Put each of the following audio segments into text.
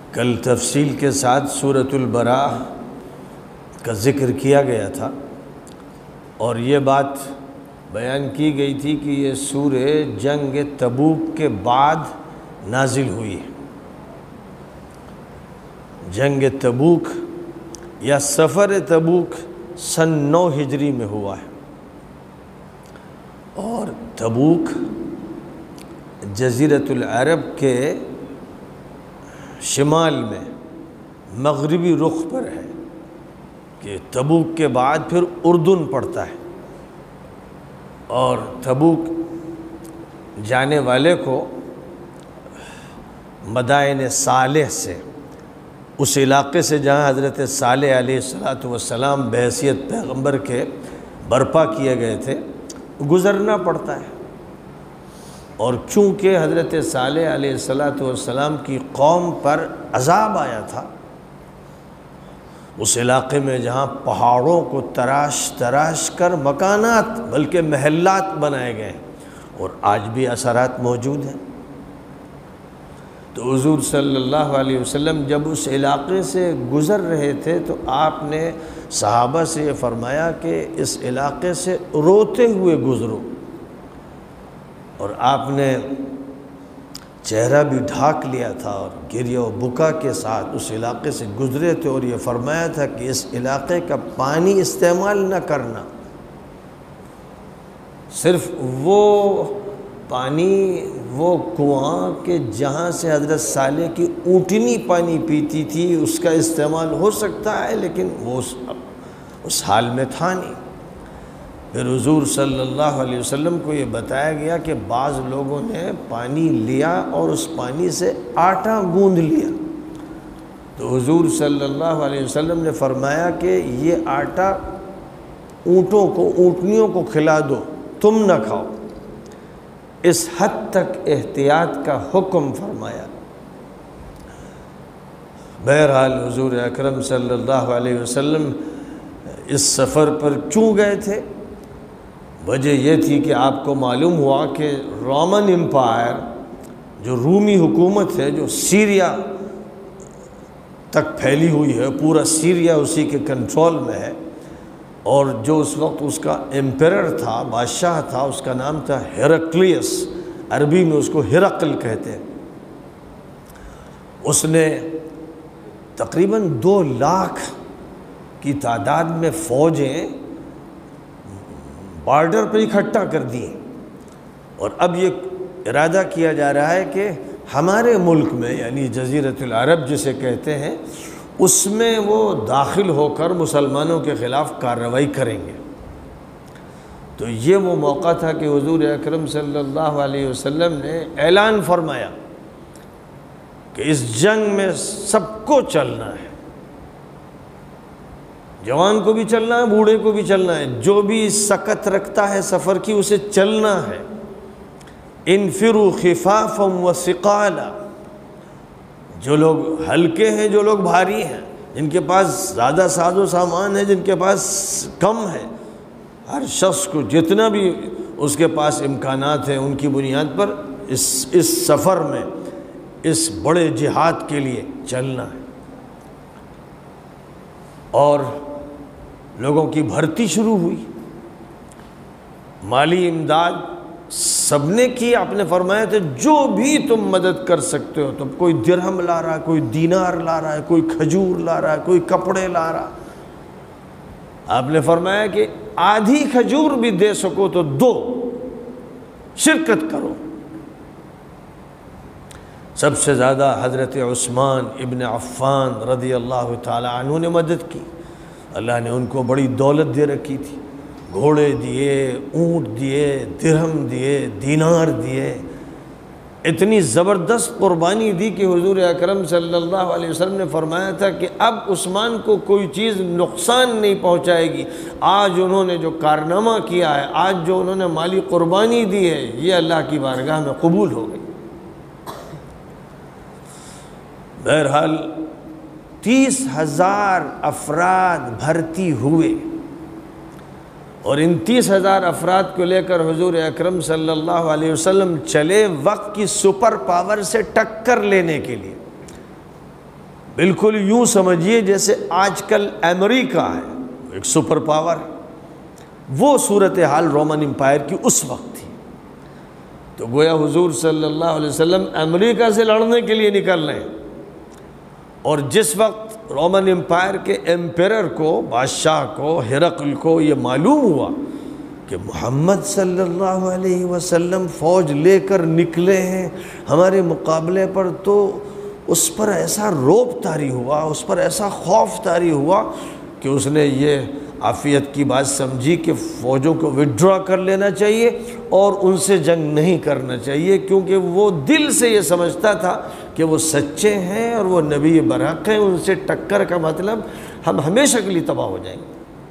کل تفصیل کے ساتھ سورۃ البراء کا ذکر کیا گیا تھا اور یہ بات بیان کی گئی تھی کہ یہ سورہ جنگ تبوک کے بعد نازل ہوئی ہے۔ جنگ تبوک یا سفر تبوک سن 9 ہجری میں ہوا ہے، اور تبوک جزیرۃ العرب کے شمال میں مغربی رخ پر ہے، کہ تبوک کے بعد پھر اردن پڑتا ہے، اور تبوک جانے والے کو مدائن صالح سے، اس علاقے سے جہاں حضرت صالح علیہ السلام بحیثیت پیغمبر کے برپا کیے گئے تھے، گزرنا پڑتا ہے۔ اور چونکہ حضرت صالح علیہ السلام کی قوم پر عذاب آیا تھا، اس علاقے میں جہاں پہاڑوں کو تراش کر مکانات بلکہ محلات بنائے گئے ہیں، اور آج بھی اثرات موجود ہیں، تو حضور صلی اللہ علیہ وسلم جب اس علاقے سے گزر رہے تھے تو آپ نے صحابہ سے یہ فرمایا کہ اس علاقے سے روتے ہوئے گزرو، اور آپ نے چہرہ بھی ڈھانک لیا تھا اور گریہ و بکا کے ساتھ اس علاقے سے گزرے تھے، اور یہ فرمایا تھا کہ اس علاقے کا پانی استعمال نہ کرنا، صرف وہ پانی، وہ کنواں کہ جہاں سے حضرت صالح کی اونٹنی پانی پیتی تھی اس کا استعمال ہو سکتا ہے، لیکن وہ اس حال میں تھا نہیں۔ پھر حضور صلی اللہ علیہ وسلم کو یہ بتایا گیا کہ بعض لوگوں نے پانی لیا اور اس پانی سے آٹا گوندھ لیا، تو حضور صلی اللہ علیہ وسلم نے فرمایا کہ یہ آٹا اونٹوں کو، اونٹنیوں کو کھلا دو، تم نہ کھاؤ۔ اس حد تک احتیاط کا حکم فرمایا۔ بہرحال حضور اکرم صلی اللہ علیہ وسلم اس سفر پر کیوں گئے تھے؟ وجہ یہ تھی کہ آپ کو معلوم ہوا کہ رومن امپائر، جو رومی حکومت ہے، جو سیریا تک پھیلی ہوئی ہے، پورا سیریا اسی کے کنٹرول میں ہے، اور جو اس وقت اس کا ایمپیرر تھا، بادشاہ تھا، اس کا نام تھا ہیرکلیس، عربی میں اس کو ہرقل کہتے ہیں۔ اس نے تقریباً 2 لاکھ کی تعداد میں فوجیں بارڈر پر اکٹھا کر دی، اور اب یہ ارادہ کیا جا رہا ہے کہ ہمارے ملک میں، یعنی جزیرۃ العرب جسے کہتے ہیں، اس میں وہ داخل ہو کر مسلمانوں کے خلاف کارروائی کریں گے۔ تو یہ وہ موقع تھا کہ حضور اکرم صلی اللہ علیہ وسلم نے اعلان فرمایا کہ اس جنگ میں سب کو چلنا ہے، جوان کو بھی چلنا ہے، بوڑھے کو بھی چلنا ہے، جو بھی سکت رکھتا ہے سفر کی اسے چلنا ہے۔ انفروا خفافا وثقالا، جو لوگ ہلکے ہیں، جو لوگ بھاری ہیں، جن کے پاس زیادہ ساز و سامان ہے، جن کے پاس کم ہے، ہر شخص کو جتنا بھی اس کے پاس امکانات ہیں ان کی بنیاد پر اس سفر میں، اس بڑے جہاد کے لیے چلنا ہے۔ اور لوگوں کی بھرتی شروع ہوئی، مالی امداد سب نے کی۔ آپ نے فرمایا تھا جو بھی تم مدد کر سکتے ہو، تم کوئی درہم لا رہا ہے، کوئی دینار لا رہا ہے، کوئی کھجور لا رہا ہے، کوئی کپڑے لا رہا۔ آپ نے فرمایا کہ آدھی کھجور بھی دے سکو تو دو، شرکت کرو۔ سب سے زیادہ حضرت عثمان ابن عفان رضی اللہ تعالی عنہ نے مدد کی۔ اللہ نے ان کو بڑی دولت دے رکھی تھی، گھوڑے دیے، اونٹ دیے، درہم دیے، دینار دیے، اتنی زبردست قربانی دی کہ حضور اکرم صلی اللہ علیہ وسلم نے فرمایا تھا کہ اب عثمان کو کوئی چیز نقصان نہیں پہنچائے گی۔ آج انہوں نے جو کارنامہ کیا ہے، آج جو انہوں نے مالی قربانی دی ہے، یہ اللہ کی بارگاہ میں قبول ہو گئی۔ بہرحال 30,000 افراد بھرتی ہوئے، اور ان 30,000 افراد کو لے کر حضور اکرم صلی اللہ علیہ وسلم چلے وقت کی سپر پاور سے ٹکر لینے کے لیے۔ بالکل یوں سمجھیے جیسے آج کل امریکہ ہے ایک سپر پاور، وہ صورتحال رومن امپائر کی اس وقت تھی۔ تو گویا حضور صلی اللہ علیہ وسلم امریکہ سے لڑنے کے لیے نکل رہے ہیں، اور جس وقت رومن امپائر کے ایمپیرر کو، بادشاہ کو، ہرقل کو یہ معلوم ہوا کہ محمد صلی اللہ علیہ وسلم فوج لے کر نکلے ہیں ہمارے مقابلے پر، تو اس پر ایسا رعب طاری ہوا، اس پر ایسا خوف طاری ہوا کہ اس نے یہ عافیت کی بات سمجھی کہ فوجوں کو وڈرا کر لینا چاہیے اور ان سے جنگ نہیں کرنا چاہیے، کیونکہ وہ دل سے یہ سمجھتا تھا کہ وہ سچے ہیں اور وہ نبی برحق ہیں، ان سے ٹکر کا مطلب ہم ہمیشہ کے لیے تباہ ہو جائیں گے۔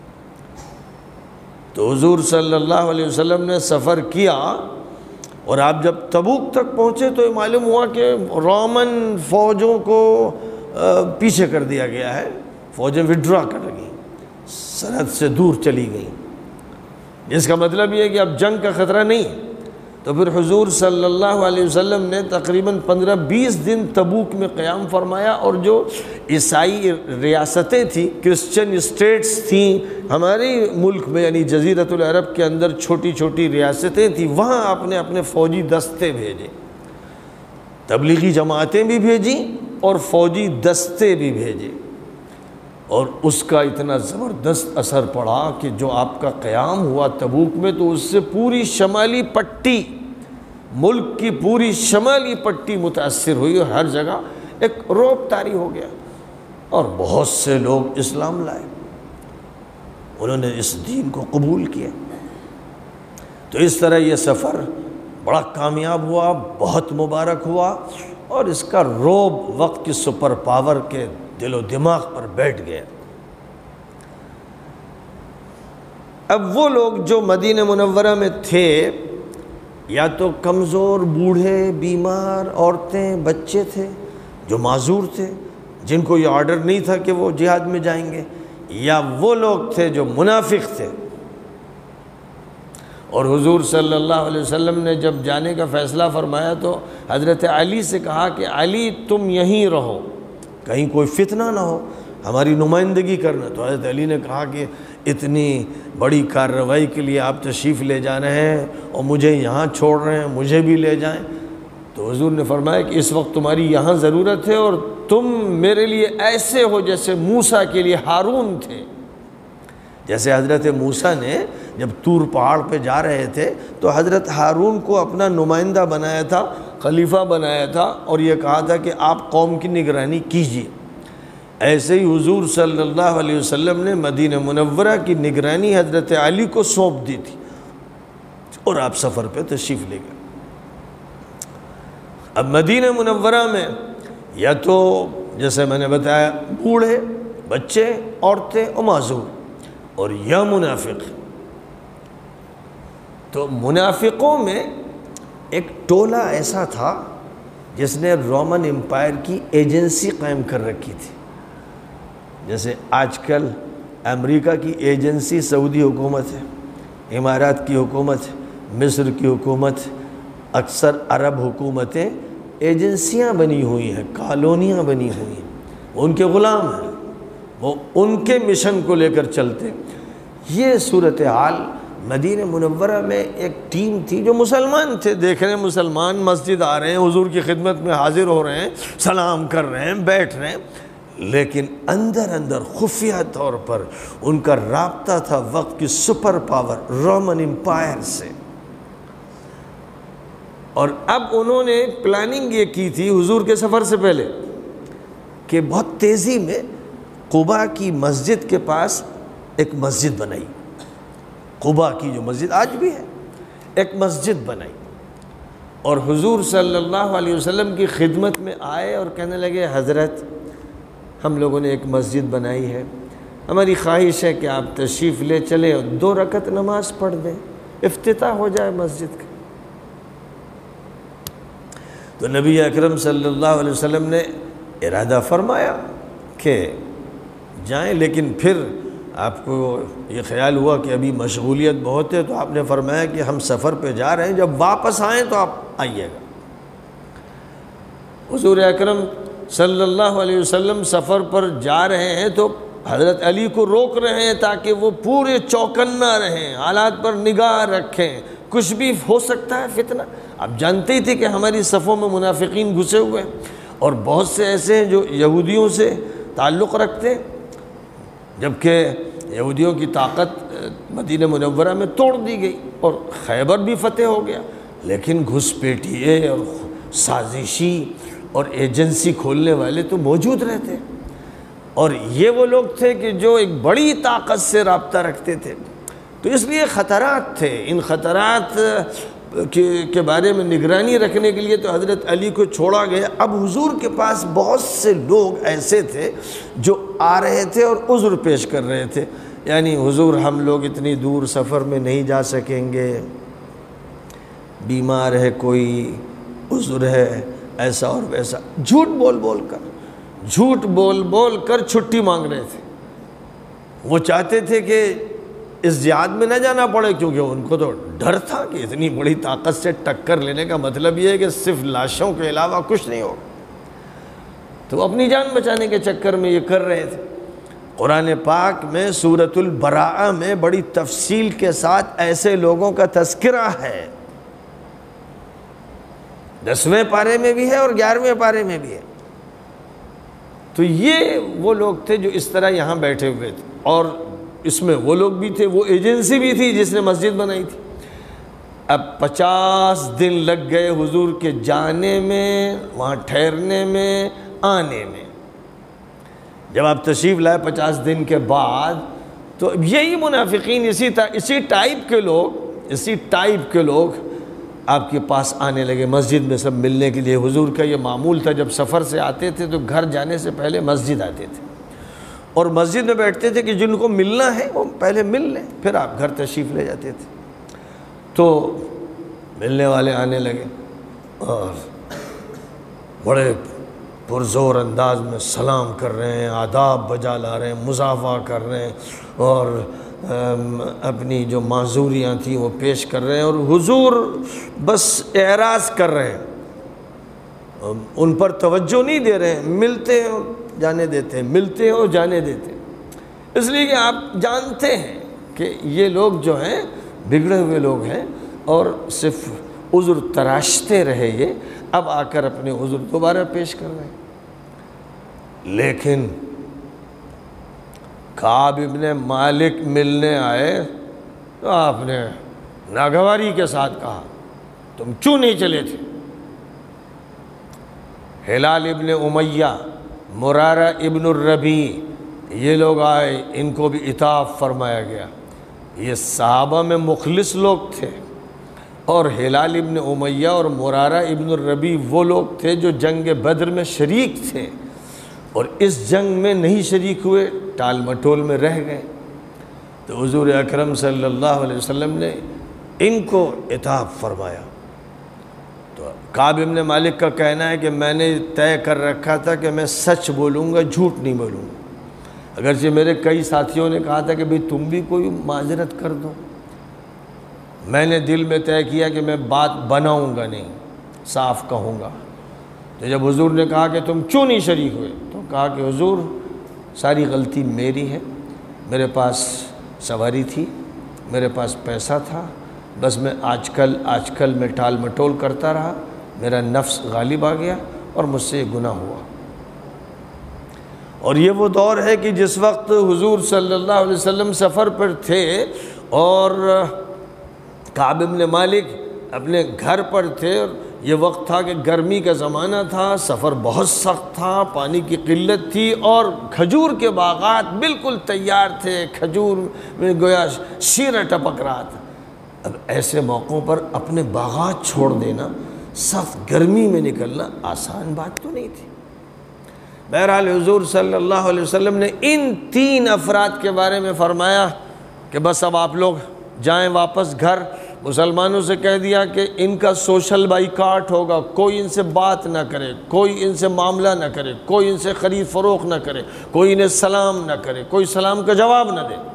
تو حضور صلی اللہ علیہ وسلم نے سفر کیا، اور آپ جب تبوک تک پہنچے تو یہ معلوم ہوا کہ رومن فوجوں کو پیچھے کر دیا گیا ہے، فوجیں وڈرا کر گئیں، سرحد سے دور چلی گئیں، جس کا مطلب یہ ہے کہ اب جنگ کا خطرہ نہیں ہے۔ تو پھر حضور صلی اللہ علیہ وسلم نے تقریباً 15-20 دن تبوک میں قیام فرمایا، اور جو عیسائی ریاستیں تھیں، کرسچن اسٹیٹس تھیں ہمارے ملک میں، یعنی جزیرۃ العرب کے اندر چھوٹی چھوٹی ریاستیں تھیں، وہاں آپ نے اپنے فوجی دستے بھیجے، تبلیغی جماعتیں بھی بھیجیں اور فوجی دستے بھی بھیجے، اور اس کا اتنا زبردست اثر پڑا کہ جو آپ کا قیام ہوا تبوک میں، تو اس سے پوری شمالی پٹی، ملک کی پوری شمالی پٹی متاثر ہوئی، اور ہر جگہ ایک رعب طاری ہو گیا، اور بہت سے لوگ اسلام لائے، انہوں نے اس دین کو قبول کیا۔ تو اس طرح یہ سفر بڑا کامیاب ہوا، بہت مبارک ہوا، اور اس کا رعب وقت کی سپر پاور کے دل و دماغ پر بیٹھ گیا۔ اب وہ لوگ جو مدینہ منورہ میں تھے، یا تو کمزور، بوڑھے، بیمار، عورتیں، بچے تھے جو معذور تھے، جن کو یہ آرڈر نہیں تھا کہ وہ جہاد میں جائیں گے، یا وہ لوگ تھے جو منافق تھے۔ اور حضور صلی اللہ علیہ وسلم نے جب جانے کا فیصلہ فرمایا تو حضرت علی سے کہا کہ علی تم یہیں رہو، کہیں کوئی فتنہ نہ ہو، ہماری نمائندگی کرنا۔ تو حضرت علی نے کہا کہ اتنی بڑی کارروائی کے لیے آپ تشریف لے جا رہے ہیں اور مجھے یہاں چھوڑ رہے ہیں، مجھے بھی لے جائیں۔ تو حضور نے فرمایا کہ اس وقت تمہاری یہاں ضرورت ہے، اور تم میرے لیے ایسے ہو جیسے موسیٰ کے لیے ہارون تھے۔ جیسے حضرت موسیٰ نے جب طور پہاڑ پہ جا رہے تھے تو حضرت ہارون کو اپنا نمائندہ بنایا تھا، خلیفہ بنایا تھا، اور یہ کہا تھا کہ آپ قوم کی نگرانی کیجیے۔ ایسے ہی حضور صلی اللہ علیہ وسلم نے مدینہ منورہ کی نگرانی حضرت علی کو سونپ دی تھی، اور آپ سفر پہ تشریف لے گئے۔ اب مدینہ منورہ میں یا تو جیسے میں نے بتایا بوڑھے، بچے، عورتیں اور معذور، اور یا منافق۔ تو منافقوں میں ایک ٹولہ ایسا تھا جس نے رومن امپائر کی ایجنسی قائم کر رکھی تھی، جیسے آج کل امریکہ کی ایجنسی سعودی حکومت ہے، امارات کی حکومت ہے، مصر کی حکومت، اکثر عرب حکومتیں ایجنسیاں بنی ہوئی ہیں، کالونیاں بنی ہوئی ہیں، وہ ان کے غلام ہیں، وہ ان کے مشن کو لے کر چلتے۔ یہ صورتحال مدینہ منورہ میں ایک ٹیم تھی جو مسلمان تھے، دیکھ رہے ہیں مسلمان مسجد آ رہے ہیں، حضور کی خدمت میں حاضر ہو رہے ہیں، سلام کر رہے ہیں، بیٹھ رہے ہیں، لیکن اندر اندر خفیہ طور پر ان کا رابطہ تھا وقت کی سپر پاور رومن امپائر سے۔ اور اب انہوں نے پلاننگ یہ کی تھی حضور کے سفر سے پہلے کہ بہت تیزی میں قباء کی مسجد کے پاس ایک مسجد بنائی، قباء کی جو مسجد آج بھی ہے، ایک مسجد بنائی، اور حضور صلی اللہ علیہ وسلم کی خدمت میں آئے اور کہنے لگے حضرت ہم لوگوں نے ایک مسجد بنائی ہے، ہماری خواہش ہے کہ آپ تشریف لے چلیں اور 2 رکعت نماز پڑھ دیں، افتتاح ہو جائے مسجد کا۔ تو نبی اکرم صلی اللہ علیہ وسلم نے ارادہ فرمایا کہ جائیں، لیکن پھر آپ کو یہ خیال ہوا کہ ابھی مشغولیت بہت ہے، تو آپ نے فرمایا کہ ہم سفر پہ جا رہے ہیں، جب واپس آئیں تو آپ آئیے گا۔ حضور اکرم صلی اللہ علیہ وسلم سفر پر جا رہے ہیں تو حضرت علی کو روک رہے ہیں تاکہ وہ پورے چوکنا رہیں، حالات پر نگاہ رکھیں، کچھ بھی ہو سکتا ہے فتنہ۔ آپ جانتے ہی تھے کہ ہماری صفوں میں منافقین گھسے ہوئے ہیں، اور بہت سے ایسے ہیں جو یہودیوں سے تعلق رکھتے ہیں، جبکہ یہودیوں کی طاقت مدینہ منورہ میں توڑ دی گئی اور خیبر بھی فتح ہو گیا، لیکن گھسپیٹیے اور سازشی اور ایجنسی کھولنے والے تو موجود رہتے، اور یہ وہ لوگ تھے کہ جو ایک بڑی طاقت سے رابطہ رکھتے تھے۔ تو اس لیے خطرات تھے، ان خطرات کے بارے میں نگرانی رکھنے کے لیے تو حضرت علی کو چھوڑا گیا۔ اب حضور کے پاس بہت سے لوگ ایسے تھے جو آ رہے تھے اور عذر پیش کر رہے تھے، یعنی حضور ہم لوگ اتنی دور سفر میں نہیں جا سکیں گے، بیمار ہے کوئی، عذر ہے، ایسا اور ویسا، جھوٹ بول بول کر چھٹی مانگ رہے تھے۔ وہ چاہتے تھے کہ اس جہاد میں نہ جانا پڑے، کیونکہ ان کو تو ڈر تھا کہ اتنی بڑی طاقت سے ٹکر لینے کا مطلب یہ ہے کہ صرف لاشوں کے علاوہ کچھ نہیں ہوگا، تو اپنی جان بچانے کے چکر میں یہ کر رہے تھے۔ قرآن پاک میں سورۃ البراءہ میں بڑی تفصیل کے ساتھ ایسے لوگوں کا تذکرہ ہے، 10ویں پارے میں بھی ہے اور 11ویں پارے میں بھی ہے۔ تو یہ وہ لوگ تھے جو اس طرح یہاں بیٹھے ہوئے تھے، اور اس میں وہ لوگ بھی تھے، وہ ایجنسی بھی تھی جس نے مسجد بنائی تھی۔ اب 50 دن لگ گئے حضور کے جانے میں، وہاں ٹھہرنے میں، آنے میں۔ جب آپ تشریف لائے 50 دن کے بعد، تو یہی منافقین اسی ٹائپ کے لوگ آپ کے پاس آنے لگے، مسجد میں سب ملنے کے لیے۔ حضور کا یہ معمول تھا، جب سفر سے آتے تھے تو گھر جانے سے پہلے مسجد آتے تھے، اور مسجد میں بیٹھتے تھے کہ جن کو ملنا ہے وہ پہلے مل لیں، پھر آپ گھر تشریف لے جاتے تھے۔ تو ملنے والے آنے لگے اور بڑے پرزور انداز میں سلام کر رہے ہیں، آداب بجا لا رہے ہیں، مصافحہ کر رہے ہیں، اور اپنی جو معذوریاں تھیں وہ پیش کر رہے ہیں، اور حضور بس اعراض کر رہے ہیں، ان پر توجہ نہیں دے رہے ہیں، ملتے ہیں اور جانے دیتے ہیں، ملتے ہیں اور جانے دیتے ہیں۔ اس لیے کہ آپ جانتے ہیں کہ یہ لوگ جو ہیں بگڑے ہوئے لوگ ہیں، اور صرف عذر تراشتے رہے، یہ اب آ کر اپنے عذر دوبارہ پیش کر رہے ہیں۔ لیکن کعب ابن مالک ملنے آئے تو آپ نے ناگواری کے ساتھ کہا، تم کیوں نہیں چلے تھے؟ ہلال ابن امیہ، مرارہ ابن الربیع، یہ لوگ آئے، ان کو بھی عتاب فرمایا گیا۔ یہ صحابہ میں مخلص لوگ تھے، اور ہلال ابن امیہ اور مرارہ ابن الربیع وہ لوگ تھے جو جنگ بدر میں شریک تھے، اور اس جنگ میں نہیں شریک ہوئے، ٹال مٹول میں رہ گئے۔ تو حضور اکرم صلی اللہ علیہ وسلم نے ان کو عتاب فرمایا۔ تو کعب ابن مالک کا کہنا ہے کہ میں نے طے کر رکھا تھا کہ میں سچ بولوں گا، جھوٹ نہیں بولوں گا، اگرچہ میرے کئی ساتھیوں نے کہا تھا کہ بھئی تم بھی کوئی معذرت کر دو، میں نے دل میں طے کیا کہ میں بات بناؤں گا نہیں، صاف کہوں گا۔ تو جب حضور نے کہا کہ تم کیوں نہیں شریک ہوئے، تو کہا کہ حضور ساری غلطی میری ہے، میرے پاس سواری تھی، میرے پاس پیسہ تھا، بس میں آج کل میں ٹال مٹول کرتا رہا، میرا نفس غالب آ گیا اور مجھ سے یہ گناہ ہوا۔ اور یہ وہ دور ہے کہ جس وقت حضور صلی اللہ علیہ وسلم سفر پر تھے اور کعب بن مالک اپنے گھر پر تھے، اور یہ وقت تھا کہ گرمی کا زمانہ تھا، سفر بہت سخت تھا، پانی کی قلت تھی، اور کھجور کے باغات بالکل تیار تھے، کھجور میں گویا شیرہ ٹپک رہا تھا۔ اب ایسے موقعوں پر اپنے باغات چھوڑ دینا، سخت گرمی میں نکلنا آسان بات تو نہیں تھی۔ بہرحال حضور صلی اللہ علیہ وسلم نے ان 3 افراد کے بارے میں فرمایا کہ بس اب آپ لوگ جائیں واپس گھر، مسلمانوں سے کہہ دیا کہ ان کا سوشل بائیکاٹ ہوگا، کوئی ان سے بات نہ کرے، کوئی ان سے معاملہ نہ کرے، کوئی ان سے خرید فروخت نہ کرے، کوئی انہیں سلام نہ کرے، کوئی سلام کا جواب نہ دے۔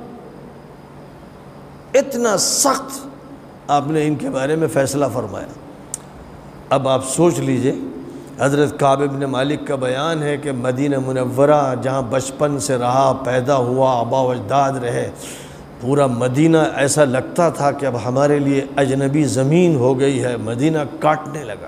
اتنا سخت آپ نے ان کے بارے میں فیصلہ فرمایا۔ اب آپ سوچ لیجئے حضرت کعب بن مالک کا بیان ہے کہ مدینہ منورہ جہاں بچپن سے رہا، پیدا ہوا، آبا و اجداد رہے، پورا مدینہ ایسا لگتا تھا کہ اب ہمارے لیے اجنبی زمین ہو گئی ہے، مدینہ کاٹنے لگا۔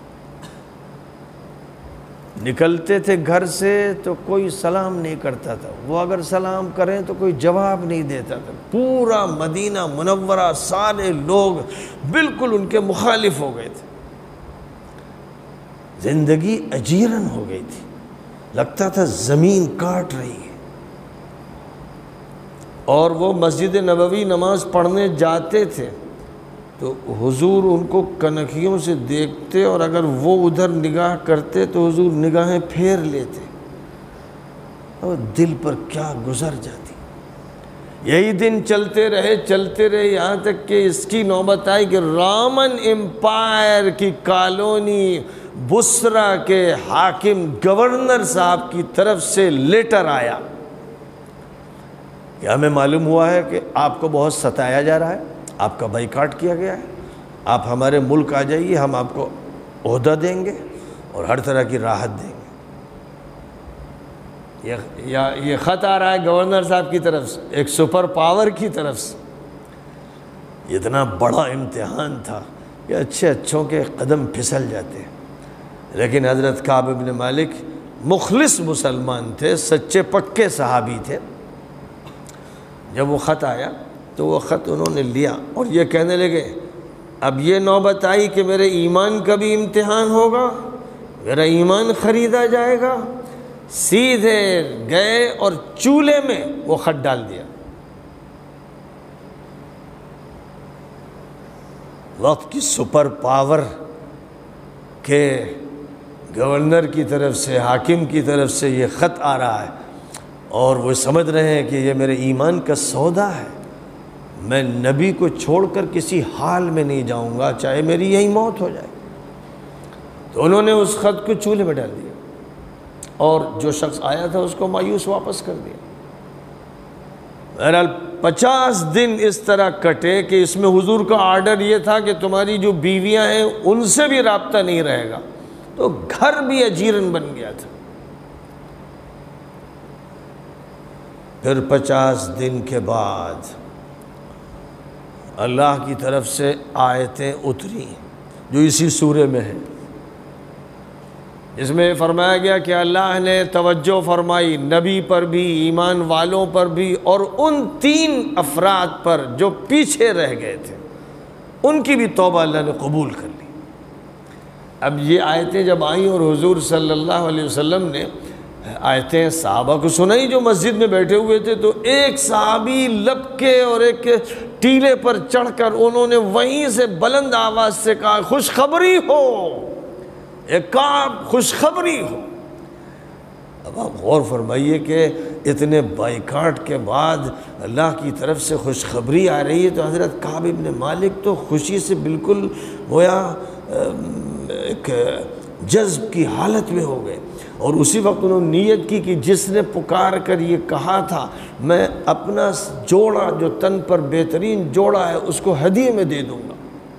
نکلتے تھے گھر سے تو کوئی سلام نہیں کرتا تھا، وہ اگر سلام کریں تو کوئی جواب نہیں دیتا تھا۔ پورا مدینہ منورہ سارے لوگ بالکل ان کے مخالف ہو گئے تھے، زندگی اجیرن ہو گئی تھی، لگتا تھا زمین کاٹ رہی ہے۔ اور وہ مسجد نبوی نماز پڑھنے جاتے تھے تو حضور ان کو کنکھیوں سے دیکھتے، اور اگر وہ ادھر نگاہ کرتے تو حضور نگاہیں پھیر لیتے، اور دل پر کیا گزر جاتی۔ یہی دن چلتے رہے یہاں تک کہ اس کی نوبت آئی کہ رامن امپائر کی کالونی بسرا کے حاکم گورنر صاحب کی طرف سے لیٹر آیا کہ ہمیں معلوم ہوا ہے کہ آپ کو بہت ستایا جا رہا ہے، آپ کا بائیکاٹ کیا گیا ہے، آپ ہمارے ملک آ جائیے، ہم آپ کو عہدہ دیں گے اور ہر طرح کی راحت دیں گے۔ یہ خط آ رہا ہے گورنر صاحب کی طرف سے، ایک سپر پاور کی طرف سے۔ اتنا بڑا امتحان تھا کہ اچھوں کے قدم پھسل جاتے، لیکن حضرت کعب بن مالک مخلص مسلمان تھے، سچے پکے صحابی تھے۔ جب وہ خط آیا تو وہ خط انہوں نے لیا اور یہ کہنے لگے اب یہ نوبت آئی کہ میرے ایمان کا بھی امتحان ہوگا، میرا ایمان خریدا جائے گا۔ سیدھے گئے اور چولہے میں وہ خط ڈال دیا۔ وقت کی سپر پاور کے گورنر کی طرف سے، حاکم کی طرف سے یہ خط آ رہا ہے، اور وہ سمجھ رہے ہیں کہ یہ میرے ایمان کا سودا ہے، میں نبی کو چھوڑ کر کسی حال میں نہیں جاؤں گا، چاہے میری یہی موت ہو جائے۔ تو انہوں نے اس خط کو چولہے میں ڈال دیا، اور جو شخص آیا تھا اس کو مایوس واپس کر دیا۔ بہرحال 50 دن اس طرح کٹے کہ اس میں حضور کا آرڈر یہ تھا کہ تمہاری جو بیویاں ہیں ان سے بھی رابطہ نہیں رہے گا، تو گھر بھی اجیرن بن گیا تھا۔ پھر 50 دن کے بعد اللہ کی طرف سے آیتیں اتری جو اسی سورے میں ہیں، اس میں فرمایا گیا کہ اللہ نے توجہ فرمائی نبی پر بھی، ایمان والوں پر بھی، اور ان 3 افراد پر جو پیچھے رہ گئے تھے، ان کی بھی توبہ اللہ نے قبول کر لی۔ اب یہ آیتیں جب آئیں اور حضور صلی اللہ علیہ وسلم نے آیتیں صحابہ کو سنائی جو مسجد میں بیٹھے ہوئے تھے، تو ایک صحابی لپکے اور ایک ٹیلے پر چڑھ کر انہوں نے وہیں سے بلند آواز سے کہا خوشخبری ہو، ایک کعب خوشخبری ہو۔ اب آپ غور فرمائیے کہ اتنے بائیکاٹ کے بعد اللہ کی طرف سے خوشخبری آ رہی ہے، تو حضرت کعب بن مالک تو خوشی سے بالکل گویا ایک جذب کی حالت میں ہو گئے، اور اسی وقت انہوں نے نیت کی کہ جس نے پکار کر یہ کہا تھا میں اپنا جوڑا جو تن پر بہترین جوڑا ہے اس کو ہدیے میں دے دوں گا۔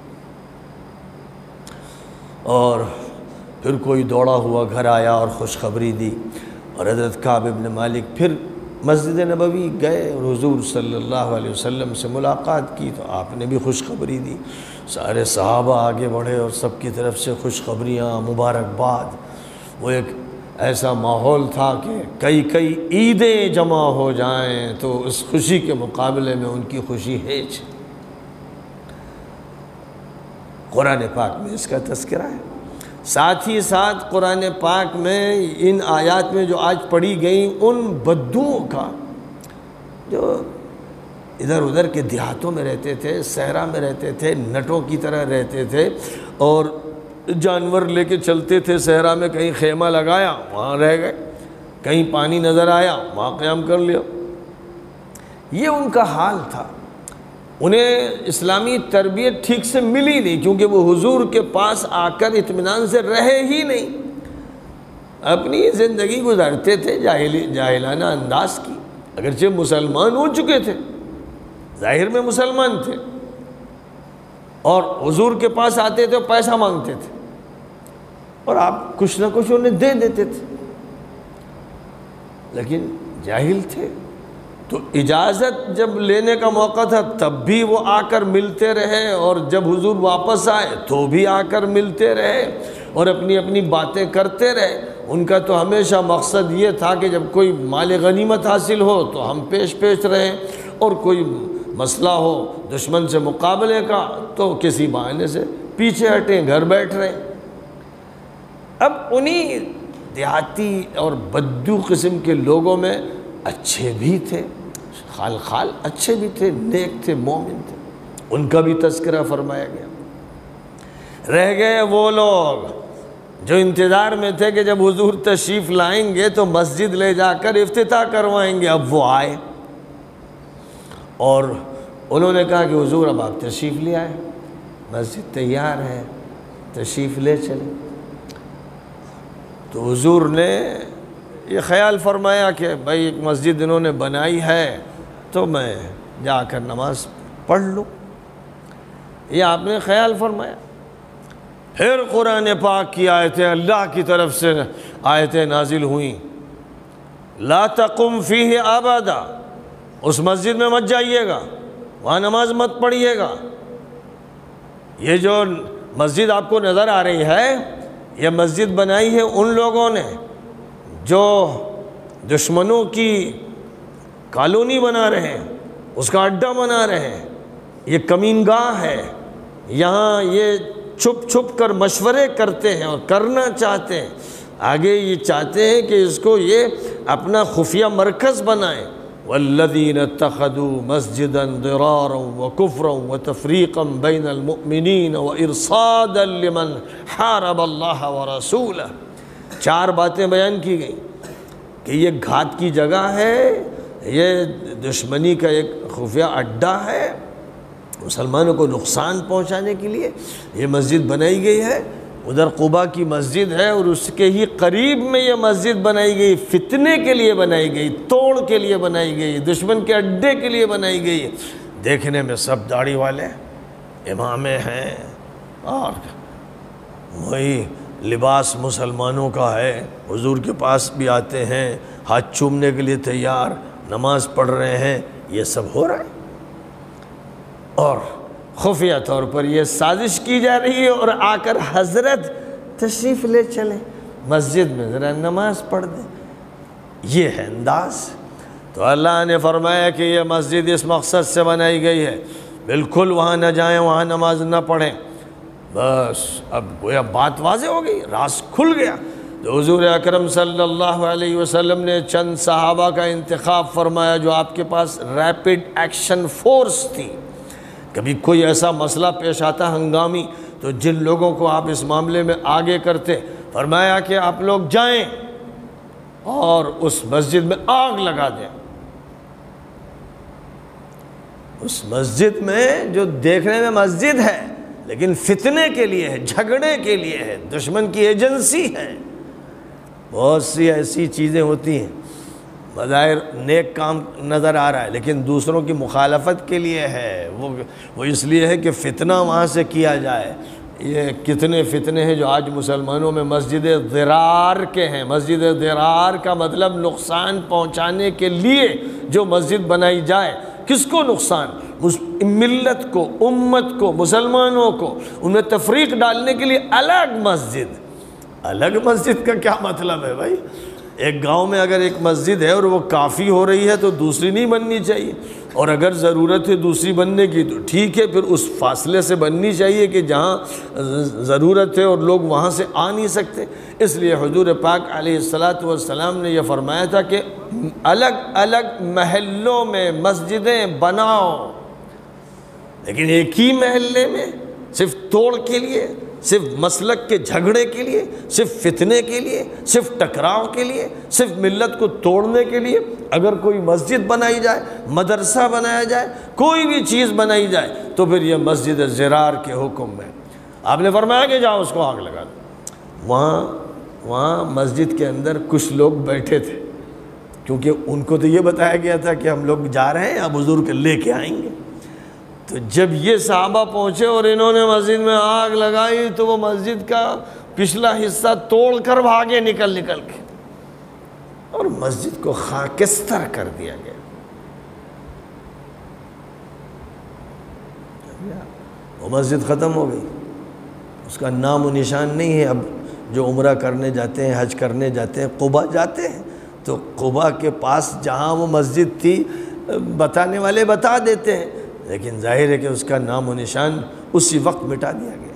اور پھر کوئی دوڑا ہوا گھر آیا اور خوشخبری دی، اور حضرت کعب بن مالک پھر مسجد نبوی گئے اور حضور صلی اللہ علیہ وسلم سے ملاقات کی، تو آپ نے بھی خوشخبری دی۔ سارے صحابہ آگے بڑھے اور سب کی طرف سے خوشخبریاں، مبارکباد۔ وہ ایک ایسا ماحول تھا کہ کئی عیدیں جمع ہو جائیں تو اس خوشی کے مقابلے میں ان کی خوشی ہیچ۔ قرآن پاک میں اس کا تذکرہ ہے، ساتھ ہی ساتھ قرآن پاک میں ان آیات میں جو آج پڑھی گئیں ان بدوؤں کا، جو ادھر ادھر کے دیہاتوں میں رہتے تھے، صحرا میں رہتے تھے، نٹوں کی طرح رہتے تھے، اور جانور لے کے چلتے تھے صحرا میں، کہیں خیمہ لگایا وہاں رہ گئے، کہیں پانی نظر آیا وہاں قیام کر لیا۔ یہ ان کا حال تھا۔ انہیں اسلامی تربیت ٹھیک سے ملی نہیں، کیونکہ وہ حضور کے پاس آ کر اطمینان سے رہے ہی نہیں، اپنی زندگی گزارتے تھے جاہلانہ انداز کی، اگرچہ مسلمان ہو چکے تھے، ظاہر میں مسلمان تھے، اور حضور کے پاس آتے تھے پیسہ مانگتے تھے، اور آپ کچھ نہ کچھ انہیں دے دیتے تھے، لیکن جاہل تھے۔ تو اجازت جب لینے کا موقع تھا تب بھی وہ آ کر ملتے رہے، اور جب حضور واپس آئے تو بھی آ کر ملتے رہے اور اپنی اپنی باتیں کرتے رہے۔ ان کا تو ہمیشہ مقصد یہ تھا کہ جب کوئی مال غنیمت حاصل ہو تو ہم پیش رہیں، اور کوئی مسئلہ ہو دشمن سے مقابلے کا تو کسی بہانے سے پیچھے ہٹیں، گھر بیٹھ رہے۔ اب انہی دیہاتی اور بدو قسم کے لوگوں میں اچھے بھی تھے، خال اچھے بھی تھے، نیک تھے، مومن تھے، ان کا بھی تذکرہ فرمایا گیا۔ رہ گئے وہ لوگ جو انتظار میں تھے کہ جب حضور تشریف لائیں گے تو مسجد لے جا کر افتتاح کروائیں گے۔ اب وہ آئے اور انہوں نے کہا کہ حضور اب آپ تشریف لے آئے، مسجد تیار ہے، تشریف لے چلیں۔ تو حضور نے یہ خیال فرمایا کہ بھائی ایک مسجد انہوں نے بنائی ہے تو میں جا کر نماز پڑھ لوں، یہ آپ نے خیال فرمایا۔ پھر قرآن پاک کی آیتیں اللہ کی طرف سے آیتیں نازل ہوئیں، لا تقم فیہ ابدا، اس مسجد میں مت جائیے گا، وہاں نماز مت پڑھیے گا۔ یہ جو مسجد آپ کو نظر آ رہی ہے یہ مسجد بنائی ہے ان لوگوں نے جو دشمنوں کی کالونی بنا رہے ہیں، اس کا اڈا بنا رہے ہیں، یہ کمین گاہ ہے، یہاں یہ چھپ چھپ کر مشورے کرتے ہیں اور کرنا چاہتے ہیں، آگے یہ چاہتے ہیں کہ اس کو یہ اپنا خفیہ مرکز بنائیں۔ والذین اتخذوا مسجدا ضرارا وکفرا وتفریقا بین المؤمنین وارصادا لمن حارب اللہ ورسولہ، چار باتیں بیان کی گئیں کہ یہ گھات کی جگہ ہے، یہ دشمنی کا ایک خفیہ اڈا ہے، مسلمانوں کو نقصان پہنچانے کے لیے یہ مسجد بنائی گئی ہے۔ ادھر قباء کی مسجد ہے اور اس کے ہی قریب میں یہ مسجد بنائی گئی، فتنے کے لیے بنائی گئی، توڑ کے لیے بنائی گئی، دشمن کے اڈے کے لیے بنائی گئی۔ دیکھنے میں سب داڑھی والے امامے ہیں اور وہی لباس مسلمانوں کا ہے، حضور کے پاس بھی آتے ہیں، ہاتھ چومنے کے لیے تیار، نماز پڑھ رہے ہیں، یہ سب ہو رہا ہے، اور خفیہ طور پر یہ سازش کی جا رہی ہے، اور آ کر حضرت تشریف لے چلیں مسجد میں، ذرا نماز پڑھ دیں، یہ ہے انداز۔ تو اللہ نے فرمایا کہ یہ مسجد اس مقصد سے بنائی گئی ہے، بالکل وہاں نہ جائیں، وہاں نماز نہ پڑھیں۔ بس اب گویا بات واضح ہو گئی، راز کھل گیا۔ تو حضور اکرم صلی اللہ علیہ وسلم نے چند صحابہ کا انتخاب فرمایا جو آپ کے پاس ریپڈ ایکشن فورس تھی۔ کبھی کوئی ایسا مسئلہ پیش آتا ہنگامی تو جن لوگوں کو آپ اس معاملے میں آگے کرتے، فرمایا کہ آپ لوگ جائیں اور اس مسجد میں آگ لگا دیں۔ اس مسجد میں جو دیکھنے میں مسجد ہے لیکن فتنے کے لیے ہے، جھگڑے کے لیے ہے، دشمن کی ایجنسی ہے۔ بہت سی ایسی چیزیں ہوتی ہیں، بظاہر نیک کام نظر آ رہا ہے لیکن دوسروں کی مخالفت کے لیے ہے، وہ اس لیے ہے کہ فتنہ وہاں سے کیا جائے۔ یہ کتنے فتنے ہیں جو آج مسلمانوں میں مسجد ضرار کے ہیں۔ مسجد ضرار کا مطلب نقصان پہنچانے کے لیے جو مسجد بنائی جائے۔ کس کو نقصان؟ ملت کو، امت کو، مسلمانوں کو، ان میں تفریق ڈالنے کے لیے الگ مسجد۔ الگ مسجد کا کیا مطلب ہے بھائی؟ ایک گاؤں میں اگر ایک مسجد ہے اور وہ کافی ہو رہی ہے تو دوسری نہیں بننی چاہیے، اور اگر ضرورت ہے دوسری بننے کی تو ٹھیک ہے، پھر اس فاصلے سے بننی چاہیے کہ جہاں ضرورت ہے اور لوگ وہاں سے آ نہیں سکتے۔ اس لیے حضور پاک علیہ السلام نے یہ فرمایا تھا کہ الگ الگ محلوں میں مسجدیں بناؤ، لیکن ایک ہی محلے میں صرف توڑ کے لیے، صرف مسلک کے جھگڑے کے لیے، صرف فتنے کے لیے، صرف ٹکراؤ کے لیے، صرف ملت کو توڑنے کے لیے اگر کوئی مسجد بنائی جائے، مدرسہ بنایا جائے، کوئی بھی چیز بنائی جائے تو پھر یہ مسجد ضرار کے حکم میں۔ آپ نے فرمایا کہ جاؤ اس کو آگ لگا دو۔ وہاں مسجد کے اندر کچھ لوگ بیٹھے تھے، کیونکہ ان کو تو یہ بتایا گیا تھا کہ ہم لوگ جا رہے ہیں، اب حضور کے لے کے آئیں گے۔ تو جب یہ صحابہ پہنچے اور انہوں نے مسجد میں آگ لگائی تو وہ مسجد کا پچھلا حصہ توڑ کر بھاگے نکل کے، اور مسجد کو خاکستر کر دیا گیا۔ وہ مسجد ختم ہو گئی، اس کا نام و نشان نہیں ہے۔ اب جو عمرہ کرنے جاتے ہیں، حج کرنے جاتے ہیں، قباء جاتے ہیں، تو قباء کے پاس جہاں وہ مسجد تھی بتانے والے بتا دیتے ہیں، لیکن ظاہر ہے کہ اس کا نام و نشان اسی وقت مٹا دیا گیا۔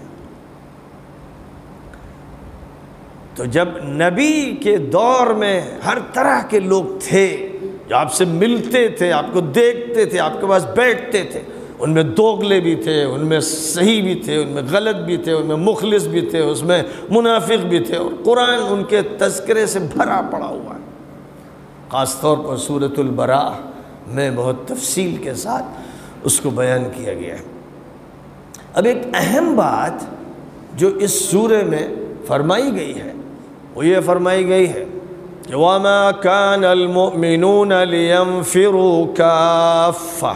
تو جب نبی کے دور میں ہر طرح کے لوگ تھے جو آپ سے ملتے تھے، آپ کو دیکھتے تھے، آپ کے پاس بیٹھتے تھے، ان میں دوغلے بھی تھے، ان میں صحیح بھی تھے، ان میں غلط بھی تھے، ان میں مخلص بھی تھے، اس میں منافق بھی تھے، اور قرآن ان کے تذکرے سے بھرا پڑا ہوا ہے۔ خاص طور پر سورۃ البراء میں بہت تفصیل کے ساتھ اس کو بیان کیا گیا ہے۔ اب ایک اہم بات جو اس سورہ میں فرمائی گئی ہے وہ یہ فرمائی گئی ہے کہ وَمَا كَانَ الْمُؤْمِنُونَ لِيَنْفِرُوا كَافَّةً،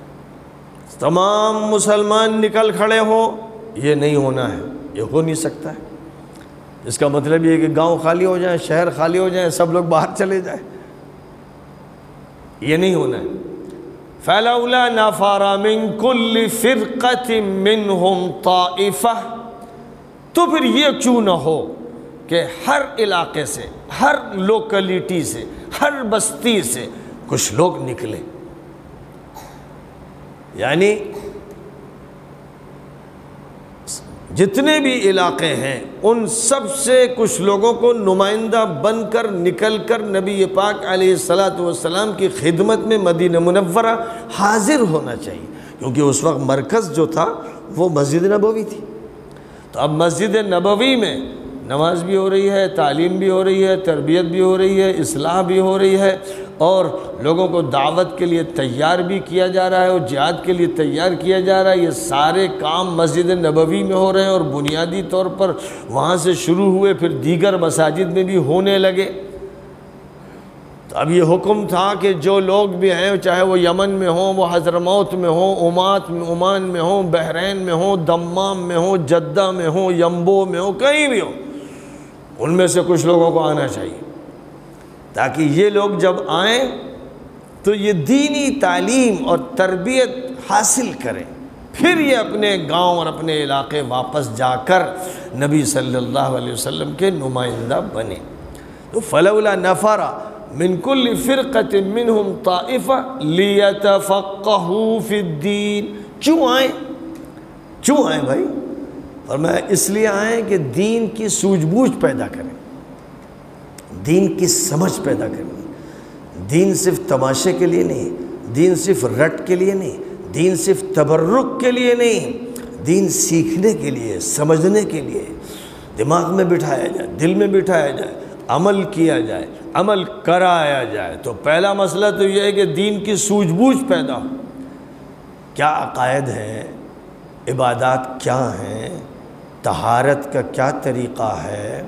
تمام مسلمان نکل کھڑے ہوں، یہ نہیں ہونا ہے، یہ ہو نہیں سکتا ہے۔ اس کا مطلب یہ کہ گاؤں خالی ہو جائیں، شہر خالی ہو جائیں، سب لوگ باہر چلے جائیں، یہ نہیں ہونا ہے۔ فَلَوْلَا نَفَرَ مِن كُلِّ فِرْقَةٍ مِّنْهُمْ طَائِفَةٌ، تو پھر یہ کیوں نہ ہو کہ ہر علاقے سے، ہر لوکلیٹی سے، ہر بستی سے کچھ لوگ نکلے، یعنی جتنے بھی علاقے ہیں ان سب سے کچھ لوگوں کو نمائندہ بن کر نکل کر نبی پاک علیہ السلام کی خدمت میں مدینہ منورہ حاضر ہونا چاہیے، کیونکہ اس وقت مرکز جو تھا وہ مسجد نبوی تھی۔ تو اب مسجد نبوی میں نماز بھی ہو رہی ہے، تعلیم بھی ہو رہی ہے، تربیت بھی ہو رہی ہے، اصلاح بھی ہو رہی ہے، اور لوگوں کو دعوت کے لیے تیار بھی کیا جا رہا ہے اور جہاد کے لیے تیار کیا جا رہا ہے۔ یہ سارے کام مسجد نبوی میں ہو رہے ہیں، اور بنیادی طور پر وہاں سے شروع ہوئے، پھر دیگر مساجد میں بھی ہونے لگے۔ تو اب یہ حکم تھا کہ جو لوگ بھی ہیں، چاہے وہ یمن میں ہوں، وہ حضرموت میں ہوں، عمان میں ہوں، بحرین میں ہوں، دمام میں ہوں، جدہ میں ہوں، یمبو میں ہوں، کہیں بھی ہوں، ان میں سے کچھ لوگوں کو آنا چاہیے، تاکہ یہ لوگ جب آئیں تو یہ دینی تعلیم اور تربیت حاصل کریں، پھر یہ اپنے گاؤں اور اپنے علاقے واپس جا کر نبی صلی اللہ علیہ وسلم کے نمائندہ بنے۔ تو فلولا نفر من کل فرقۃ منہم طائفہ لیتفقہوا فی الدین، کیوں آئیں بھائی؟ فرمایا اس لیے آئیں کہ دین کی سوجھ بوجھ پیدا کریں، دین کی سمجھ پیدا کریں۔ دین صرف تماشے کے لیے نہیں، دین صرف رٹ کے لیے نہیں، دین صرف تبرک کے لیے نہیں، دین سیکھنے کے لیے، سمجھنے کے لیے، دماغ میں بٹھایا جائے، دل میں بٹھایا جائے، عمل کیا جائے، عمل کرایا جائے۔ تو پہلا مسئلہ تو یہ ہے کہ دین کی سوجھ بوجھ پیدا ہو، کیا عقائد ہیں، عبادات کیا ہیں، طہارت کا کیا طریقہ ہے،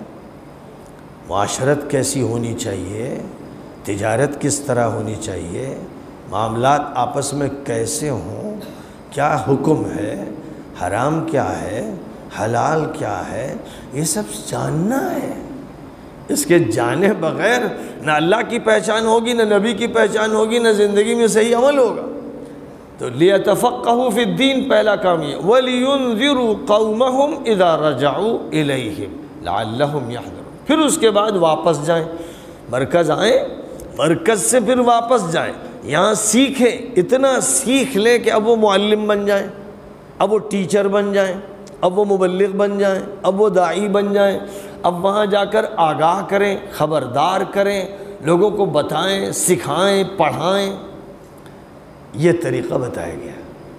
معاشرت کیسی ہونی چاہیے، تجارت کس طرح ہونی چاہیے، معاملات آپس میں کیسے ہوں، کیا حکم ہے، حرام کیا ہے، حلال کیا ہے، یہ سب جاننا ہے۔ اس کے جانے بغیر نہ اللہ کی پہچان ہوگی، نہ نبی کی پہچان ہوگی، نہ زندگی میں صحیح عمل ہوگا۔ تو لیتفقہوا فی الدین پہلا کام یہ، وَلِيُنذِرُوا قَوْمَهُمْ اِذَا رَجَعُوا إِلَيْهِمْ لَعَلَّهُمْ يَحْذَرُونَ، پھر اس کے بعد واپس جائیں، مرکز آئیں، مرکز سے پھر واپس جائیں، یہاں سیکھیں، اتنا سیکھ لیں کہ اب وہ معلم بن جائیں، اب وہ ٹیچر بن جائیں، اب وہ مبلغ بن جائیں، اب وہ داعی بن جائیں، اب وہاں جا کر آگاہ کریں، خبردار کریں، لوگوں کو بتائیں، سکھائیں، پڑھائیں۔ یہ طریقہ بتایا گیا۔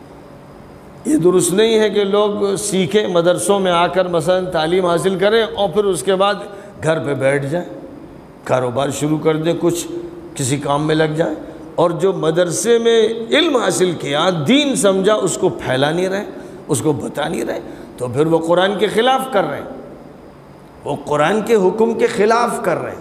یہ درست نہیں ہے کہ لوگ سیکھیں، مدرسوں میں آ کر مثلا تعلیم حاصل کریں اور پھر اس کے بعد گھر پہ بیٹھ جائیں، کاروبار شروع کر دیں، کچھ کسی کام میں لگ جائیں، اور جو مدرسے میں علم حاصل کیا، دین سمجھا، اس کو پھیلا نہیں رہے، اس کو بتا نہیں رہے، تو پھر وہ قرآن کے خلاف کر رہے ہیں، وہ قرآن کے حکم کے خلاف کر رہے ہیں۔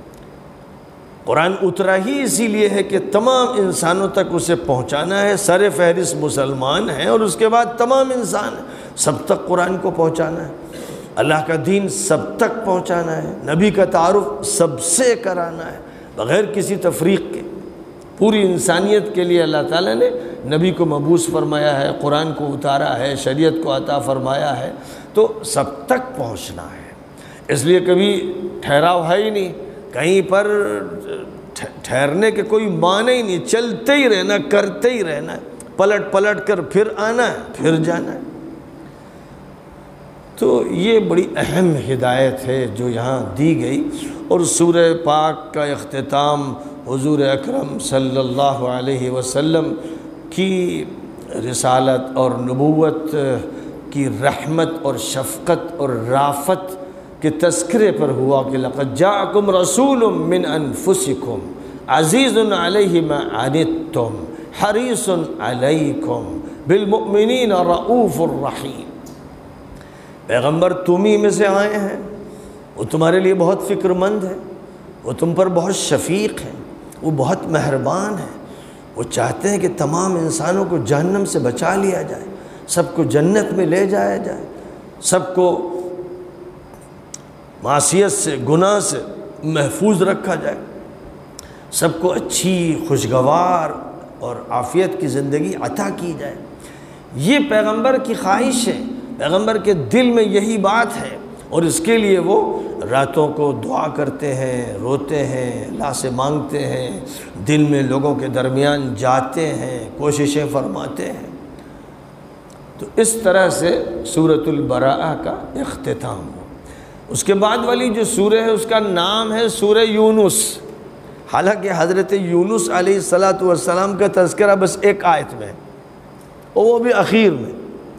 قرآن اترا ہی اسی لیے ہے کہ تمام انسانوں تک اسے پہنچانا ہے، سر فہرست مسلمان ہیں اور اس کے بعد تمام انسان ہیں، سب تک قرآن کو پہنچانا ہے۔ اللہ کا دین سب تک پہنچانا ہے، نبی کا تعارف سب سے کرانا ہے بغیر کسی تفریق کے۔ پوری انسانیت کے لیے اللہ تعالیٰ نے نبی کو مبعوث فرمایا ہے، قرآن کو اتارا ہے، شریعت کو عطا فرمایا ہے، تو سب تک پہنچنا ہے۔ اس لیے کبھی ٹھہراؤ ہے ہی نہیں، کہیں پر ٹھہرنے کے کوئی معنی ہی نہیں، چلتے ہی رہنا، کرتے ہی رہنا ہے، پلٹ پلٹ کر پھر آنا ہے، پھر جانا ہے۔ تو یہ بڑی اہم ہدایت ہے جو یہاں دی گئی، اور سورہ پاک کا اختتام حضور اکرم صلی اللہ علیہ وسلم کی رسالت اور نبوت کی رحمت اور شفقت اور رافت کے تذکرے پر ہوا کہ لقد جاءکم رسول من انفسکم عزیز علیہ ما عنتم حریص علیکم بالمؤمنین رؤوف الرحیم۔ پیغمبر تم ہی میں سے آئے ہیں، وہ تمہارے لیے بہت فکر مند ہے، وہ تم پر بہت شفیق ہے، وہ بہت مہربان ہے، وہ چاہتے ہیں کہ تمام انسانوں کو جہنم سے بچا لیا جائے، سب کو جنت میں لے جایا جائے، سب کو معصیت سے، گناہ سے محفوظ رکھا جائے، سب کو اچھی خوشگوار اور عافیت کی زندگی عطا کی جائے۔ یہ پیغمبر کی خواہش ہے، پیغمبر کے دل میں یہی بات ہے، اور اس کے لیے وہ راتوں کو دعا کرتے ہیں، روتے ہیں، اللہ سے مانگتے ہیں، دن میں لوگوں کے درمیان جاتے ہیں، کوششیں فرماتے ہیں۔ تو اس طرح سے سورۃ البراءہ کا اختتام ہو۔ اس کے بعد والی جو سورہ ہے اس کا نام ہے سورہ یونس، حالانکہ حضرت یونس علیہ السلام کا تذکرہ بس ایک آیت میں ہے، اور وہ بھی اخیر میں۔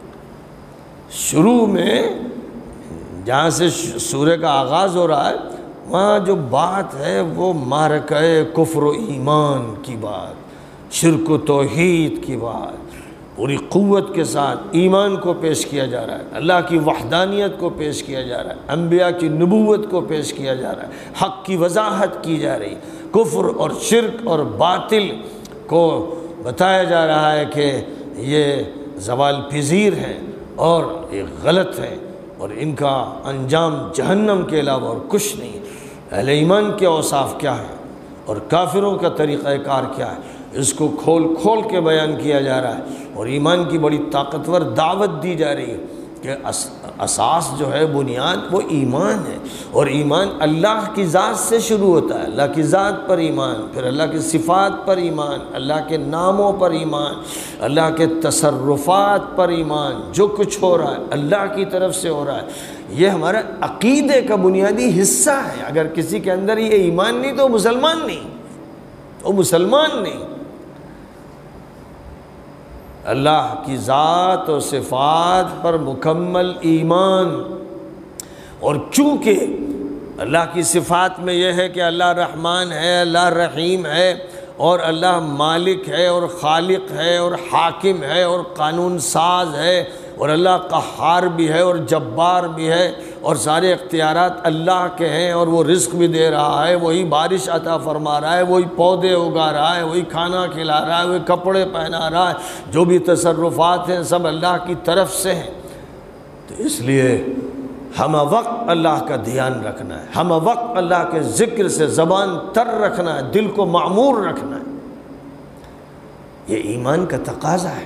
شروع میں جہاں سے سورہ کا آغاز ہو رہا ہے وہاں جو بات ہے وہ معرکہ کفر و ایمان کی بات، شرک و توحید کی بات، پوری قوت کے ساتھ ایمان کو پیش کیا جا رہا ہے، اللہ کی وحدانیت کو پیش کیا جا رہا ہے، انبیاء کی نبوت کو پیش کیا جا رہا ہے، حق کی وضاحت کی جا رہی، کفر اور شرک اور باطل کو بتایا جا رہا ہے کہ یہ زوال پذیر ہیں اور یہ غلط ہے، اور ان کا انجام جہنم کے علاوہ اور کچھ نہیں۔ اہل ایمان کے اوصاف کیا ہے اور کافروں کا طریقہ کار کیا ہے، اس کو کھول کھول کے بیان کیا جا رہا ہے، اور ایمان کی بڑی طاقتور دعوت دی جا رہی ہے کہ اساس جو ہے، بنیاد وہ ایمان ہے، اور ایمان اللہ کی ذات سے شروع ہوتا ہے، اللہ کی ذات پر ایمان، پھر اللہ کی صفات پر ایمان، اللہ کے ناموں پر ایمان، اللہ کے تصرفات پر ایمان، جو کچھ ہو رہا ہے اللہ کی طرف سے ہو رہا ہے۔ یہ ہمارے عقیدے کا بنیادی حصہ ہے۔ اگر کسی کے اندر یہ ایمان نہیں تو مسلمان نہیں، وہ مسلمان نہیں۔ اللہ کی ذات و صفات پر مکمل ایمان، اور چونکہ اللہ کی صفات میں یہ ہے کہ اللہ رحمان ہے، اللہ رحیم ہے، اور اللہ مالک ہے اور خالق ہے اور حاکم ہے اور قانون ساز ہے، اور اللہ قہار بھی ہے اور جبار بھی ہے، اور سارے اختیارات اللہ کے ہیں، اور وہ رزق بھی دے رہا ہے، وہی بارش عطا فرما رہا ہے، وہی پودے اگا رہا ہے، وہی کھانا کھلا رہا ہے، وہی کپڑے پہنا رہا ہے، جو بھی تصرفات ہیں سب اللہ کی طرف سے ہیں۔ تو اس لیے ہم وقت اللہ کا دھیان رکھنا ہے، ہم وقت اللہ کے ذکر سے زبان تر رکھنا ہے، دل کو معمور رکھنا ہے۔ یہ ایمان کا تقاضا ہے۔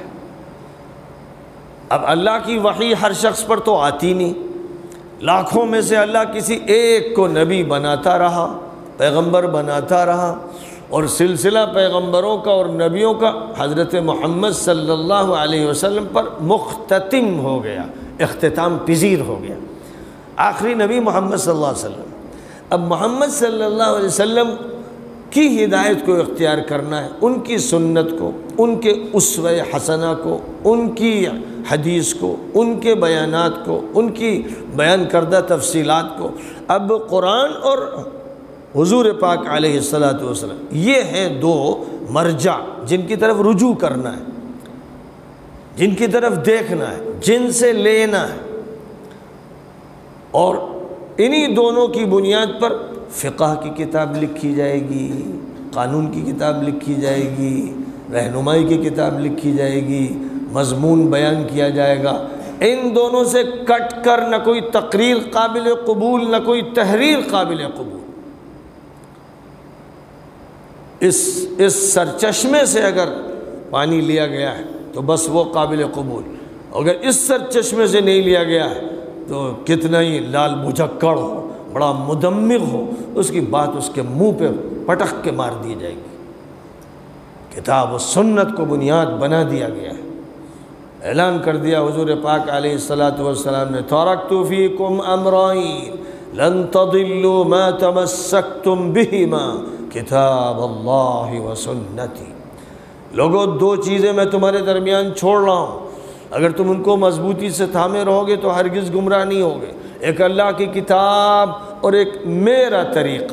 اب اللہ کی وحی ہر شخص پر تو آتی نہیں، لاکھوں میں سے اللہ کسی ایک کو نبی بناتا رہا، پیغمبر بناتا رہا، اور سلسلہ پیغمبروں کا اور نبیوں کا حضرت محمد صلی اللہ علیہ وسلم پر مختتم ہو گیا، اختتام پذیر ہو گیا۔ آخری نبی محمد صلی اللہ علیہ وسلم۔ اب محمد صلی اللہ علیہ وسلم کی ہدایت کو اختیار کرنا ہے، ان کی سنت کو، ان کے اسوہ حسنہ کو، ان کی حدیث کو، ان کے بیانات کو، ان کی بیان کردہ تفصیلات کو۔ اب قرآن اور حضور پاک علیہ السلام یہ ہیں دو مرجع جن کی طرف رجوع کرنا ہے، جن کی طرف دیکھنا ہے، جن سے لینا ہے، اور انہی دونوں کی بنیاد پر فقہ کی کتاب لکھی جائے گی، قانون کی کتاب لکھی جائے گی، رہنمائی کی کتاب لکھی جائے گی، مضمون بیان کیا جائے گا۔ ان دونوں سے کٹ کر نہ کوئی تقریر قابل قبول نہ کوئی تحریر قابل قبول۔ اس سرچشمے سے اگر پانی لیا گیا ہے تو بس وہ قابل قبول، اگر اس سرچشمے سے نہیں لیا گیا ہے تو کتنا ہی لال بجھکڑ ہو، بڑا مدمغ ہو، اس کی بات اس کے منہ پہ پٹخ کے مار دی جائے گی۔ کتاب و سنت کو بنیاد بنا دیا گیا ہے۔ اعلان کر دیا حضور پاک علیہ الصلاۃ والسلام نے، ترکت فیکم امرین لن تضلوا ما تمسکتم بہما کتاب اللہ و سنتی۔ لوگوں، دو چیزیں میں تمہارے درمیان چھوڑ رہا ہوں، اگر تم ان کو مضبوطی سے تھامے رہو گے تو ہرگز گمراہ نہیں ہوگے۔ ایک اللہ کی کتاب اور ایک میرا طریقہ،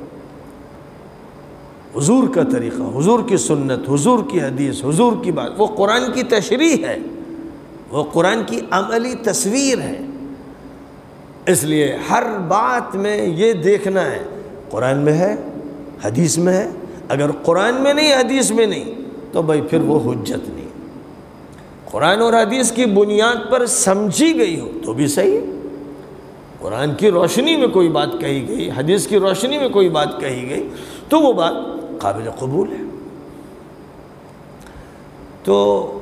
حضور کا طریقہ، حضور کی سنت، حضور کی حدیث، حضور کی بات۔ وہ قرآن کی تشریح ہے، وہ قرآن کی عملی تصویر ہے۔ اس لیے ہر بات میں یہ دیکھنا ہے قرآن میں ہے، حدیث میں ہے۔ اگر قرآن میں نہیں، حدیث میں نہیں، تو بھائی پھر وہ حجت نہیں۔ قرآن اور حدیث کی بنیاد پر سمجھی گئی ہو تو بھی صحیح ہے۔ قرآن کی روشنی میں کوئی بات کہی گئی، حدیث کی روشنی میں کوئی بات کہی گئی تو وہ بات قابل قبول ہے۔ تو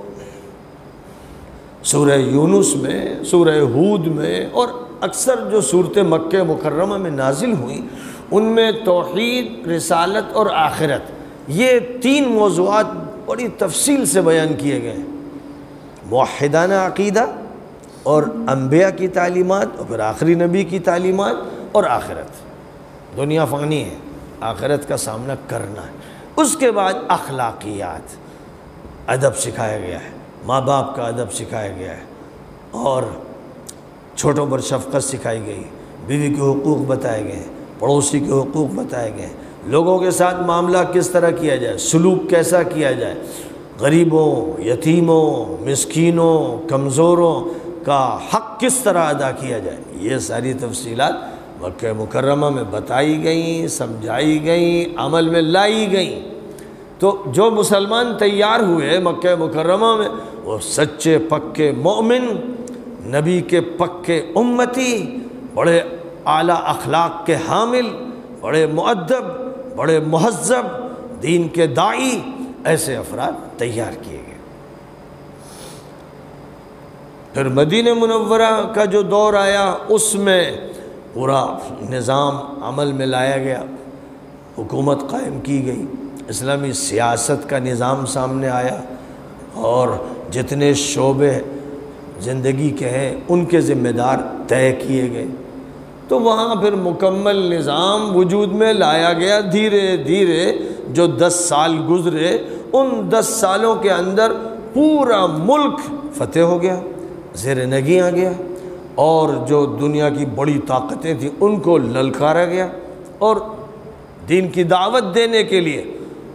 سورہ یونس میں، سورہ ہود میں اور اکثر جو صورتیں مکہ مکرمہ میں نازل ہوئیں، ان میں توحید، رسالت اور آخرت، یہ تین موضوعات بڑی تفصیل سے بیان کیے گئے ہیں۔ موحدانہ عقیدہ اور انبیاء کی تعلیمات اور پھر آخری نبی کی تعلیمات اور آخرت۔ دنیا فانی ہے، آخرت کا سامنا کرنا ہے۔ اس کے بعد اخلاقیات، ادب سکھایا گیا ہے، ماں باپ کا ادب سکھایا گیا ہے، اور چھوٹوں پر شفقت سکھائی گئی، بیوی کے حقوق بتائے گئے ہیں، پڑوسی کے حقوق بتائے گئے ہیں، لوگوں کے ساتھ معاملہ کس طرح کیا جائے، سلوک کیسا کیا جائے، غریبوں، یتیموں، مسکینوں، کمزوروں کا حق کس طرح ادا کیا جائے، یہ ساری تفصیلات مکہ مکرمہ میں بتائی گئیں، سمجھائی گئیں، عمل میں لائی گئیں۔ تو جو مسلمان تیار ہوئے مکہ مکرمہ میں، وہ سچے پکے مومن، نبی کے پکے امتی، بڑے اعلیٰ اخلاق کے حامل، بڑے مؤدب، بڑے مہذب، دین کے داعی، ایسے افراد تیار کیے گئے۔ پھر مدینہ منورہ کا جو دور آیا، اس میں پورا نظام عمل میں لایا گیا، حکومت قائم کی گئی، اسلامی سیاست کا نظام سامنے آیا، اور جتنے شعبے زندگی کے ہیں ان کے ذمہ دار طے کیے گئے۔ تو وہاں پھر مکمل نظام وجود میں لایا گیا۔ دھیرے دھیرے جو 10 سال گزرے، ان 10 سالوں کے اندر پورا ملک فتح ہو گیا، زیر نگیں آ گیا، اور جو دنیا کی بڑی طاقتیں تھیں ان کو للکارا گیا، اور دین کی دعوت دینے کے لیے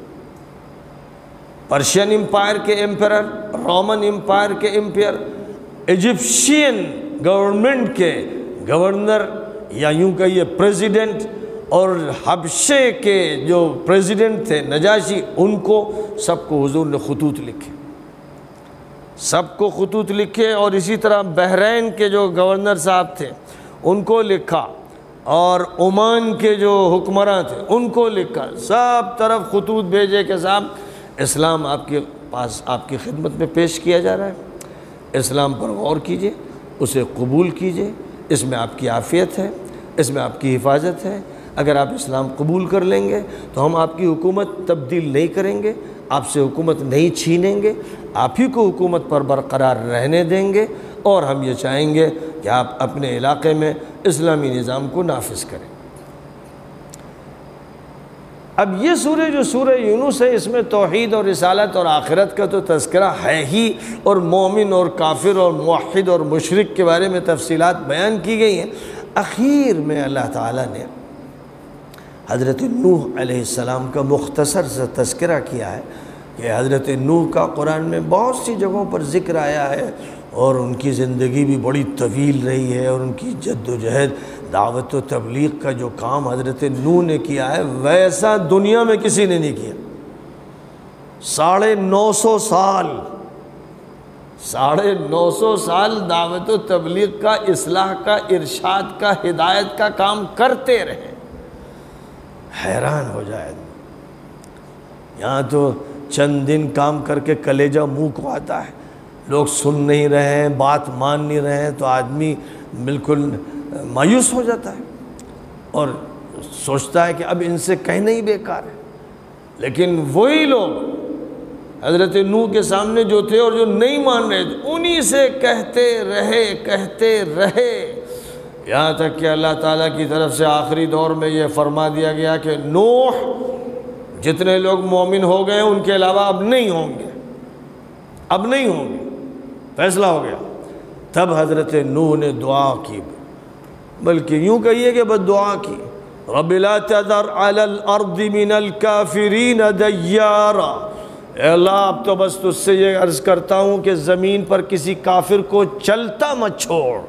پرشین امپائر کے ایمپرر، رومن امپائر کے ایمپائر، ایجپشین گورنمنٹ کے گورنر یا یوں کہیے پریزیڈنٹ، اور حبشے کے جو پریزیڈنٹ تھے نجاشی، ان کو سب کو حضور نے خطوط لکھے، سب کو خطوط لکھے، اور اسی طرح بحرین کے جو گورنر صاحب تھے ان کو لکھا، اور عمان کے جو حکمراں تھے ان کو لکھا، سب طرف خطوط بھیجے کہ صاحب اسلام آپ کے پاس، آپ کی خدمت میں پیش کیا جا رہا ہے، اسلام پر غور کیجئے، اسے قبول کیجئے، اس میں آپ کی عافیت ہے، اس میں آپ کی حفاظت ہے۔ اگر آپ اسلام قبول کر لیں گے تو ہم آپ کی حکومت تبدیل نہیں کریں گے، آپ سے حکومت نہیں چھینیں گے، آپ ہی کو حکومت پر برقرار رہنے دیں گے، اور ہم یہ چاہیں گے کہ آپ اپنے علاقے میں اسلامی نظام کو نافذ کریں۔ اب یہ سورہ جو سورہ یونس ہے، اس میں توحید اور رسالت اور آخرت کا تو تذکرہ ہے ہی، اور مومن اور کافر اور موحد اور مشرک کے بارے میں تفصیلات بیان کی گئی ہیں۔ اخیر میں اللہ تعالیٰ نے حضرت نوح علیہ السلام کا مختصر سا تذکرہ کیا ہے کہ حضرت نوح کا قرآن میں بہت سی جگہوں پر ذکر آیا ہے، اور ان کی زندگی بھی بڑی طویل رہی ہے، اور ان کی جد و جہد دعوت و تبلیغ کا جو کام حضرت نوح نے کیا ہے ویسا دنیا میں کسی نے نہیں کیا۔ 950 سال 950 سال دعوت و تبلیغ کا، اصلاح کا، ارشاد کا، ہدایت کا کام کرتے رہے، حیران ہو جائے۔ یہاں تو چند دن کام کر کے کلیجہ منہ کو آتا ہے، لوگ سن نہیں رہے ہیں، بات مان نہیں رہے ہیں، تو آدمی بالکل مایوس ہو جاتا ہے اور سوچتا ہے کہ اب ان سے کہنا ہی بیکار ہے۔ لیکن وہی لوگ حضرت نوح کے سامنے جو تھے اور جو نہیں مان رہے تھے، انہی سے کہتے رہے، یہاں تک کہ اللہ تعالیٰ کی طرف سے آخری دور میں یہ فرما دیا گیا کہ نوح جتنے لوگ مومن ہو گئے ان کے علاوہ اب نہیں ہوں گے، فیصلہ ہو گیا۔ تب حضرت نوح نے دعا کی، بلکہ یوں کہیے کہ بس دعا کی، رب لا تذر علی الارض من الکافرین دیارا، اے اللہ اب تو بس تجھ سے یہ عرض کرتا ہوں کہ زمین پر کسی کافر کو چلتا مت چھوڑ۔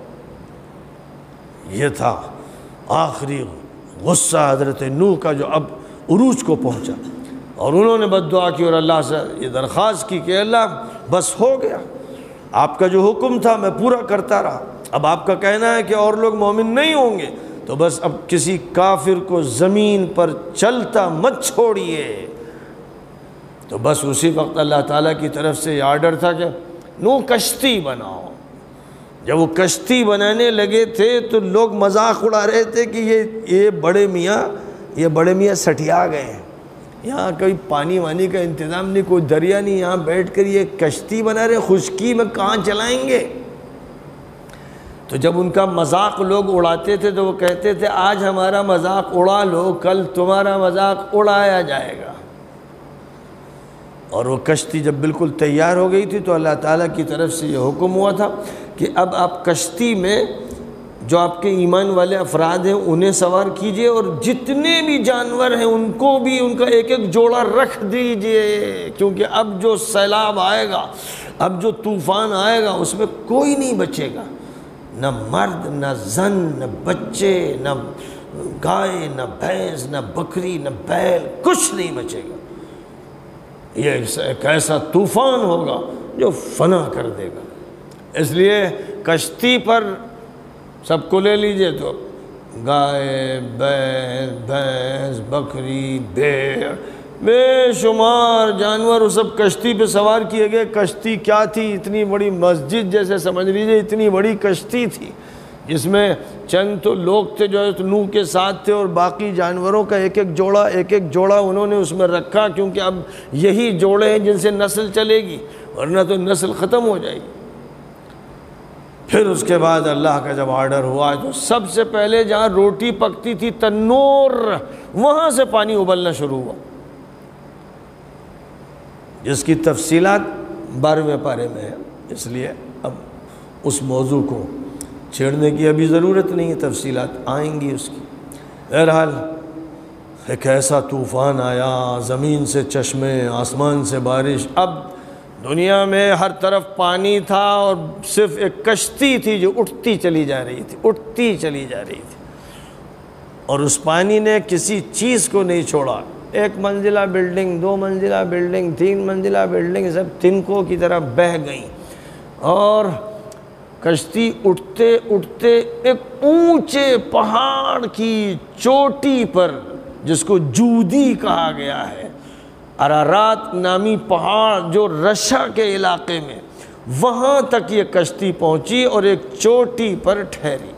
یہ تھا آخری غصہ حضرت نوح کا جو اب عروج کو پہنچا، اور انہوں نے بد دعا کی اور اللہ سے یہ درخواست کی کہ اللہ بس ہو گیا، آپ کا جو حکم تھا میں پورا کرتا رہا، اب آپ کا کہنا ہے کہ اور لوگ مومن نہیں ہوں گے، تو بس اب کسی کافر کو زمین پر چلتا مت چھوڑیے۔ تو بس اسی وقت اللہ تعالیٰ کی طرف سے یہ آرڈر تھا کہ نوح کشتی بناؤ۔ جب وہ کشتی بنانے لگے تھے تو لوگ مذاق اڑا رہے تھے کہ یہ بڑے میاں سٹیا گئے ہیں، یہاں کوئی پانی وانی کا انتظام نہیں، کوئی دریا نہیں، یہاں بیٹھ کر یہ کشتی بنا رہے، خشکی میں کہاں چلائیں گے؟ تو جب ان کا مذاق لوگ اڑاتے تھے تو وہ کہتے تھے آج ہمارا مذاق اڑا لو، کل تمہارا مذاق اڑایا جائے گا۔ اور وہ کشتی جب بالکل تیار ہو گئی تھی تو اللہ تعالیٰ کی طرف سے یہ حکم ہوا تھا کہ اب آپ کشتی میں جو آپ کے ایمان والے افراد ہیں انہیں سوار کیجئے، اور جتنے بھی جانور ہیں ان کو بھی ان کا ایک ایک جوڑا رکھ دیجئے، کیونکہ اب جو سیلاب آئے گا، اب جو طوفان آئے گا اس میں کوئی نہیں بچے گا، نہ مرد نہ زن نہ بچے نہ گائے نہ بھینس نہ بکری نہ بیل، کچھ نہیں بچے گا۔ یہ ایک ایسا طوفان ہوگا جو فنا کر دے گا، اس لیے کشتی پر سب کو لے لیجئے، تو گائے، بیل، بھینس، بکری، بھیڑ، بے شمار جانور وہ سب کشتی پہ سوار کیے گئے۔ کشتی کیا تھی؟ اتنی بڑی مسجد جیسے سمجھ لیجئے، اتنی بڑی کشتی تھی، جس میں چند تو لوگ تھے جو نوح کے ساتھ تھے، اور باقی جانوروں کا ایک ایک جوڑا انہوں نے اس میں رکھا، کیونکہ اب یہی جوڑے ہیں جن سے نسل چلے گی، ورنہ تو نسل ختم ہو جائے گی۔ پھر اس کے بعد اللہ کا جب آرڈر ہوا تو سب سے پہلے جہاں روٹی پکتی تھی تنور، وہاں سے پانی ابلنا شروع ہوا، جس کی تفصیلات 12ویں پارے میں ہے، اس لیے اب اس موضوع کو چھیڑنے کی ابھی ضرورت نہیں ہے، تفصیلات آئیں گی اس کی۔ بہرحال ایک ایسا طوفان آیا، زمین سے چشمے، آسمان سے بارش، اب دنیا میں ہر طرف پانی تھا اور صرف ایک کشتی تھی جو اٹھتی چلی جا رہی تھی، اور اس پانی نے کسی چیز کو نہیں چھوڑا، 1 منزلہ بلڈنگ، 2 منزلہ بلڈنگ، 3 منزلہ بلڈنگ سب تنکوں کی طرح بہہ گئیں، اور کشتی اٹھتے اٹھتے ایک اونچے پہاڑ کی چوٹی پر، جس کو جودی کہا گیا ہے، ارارات نامی پہاڑ جو رشا کے علاقے میں، وہاں تک یہ کشتی پہنچی اور ایک چوٹی پر ٹھہری۔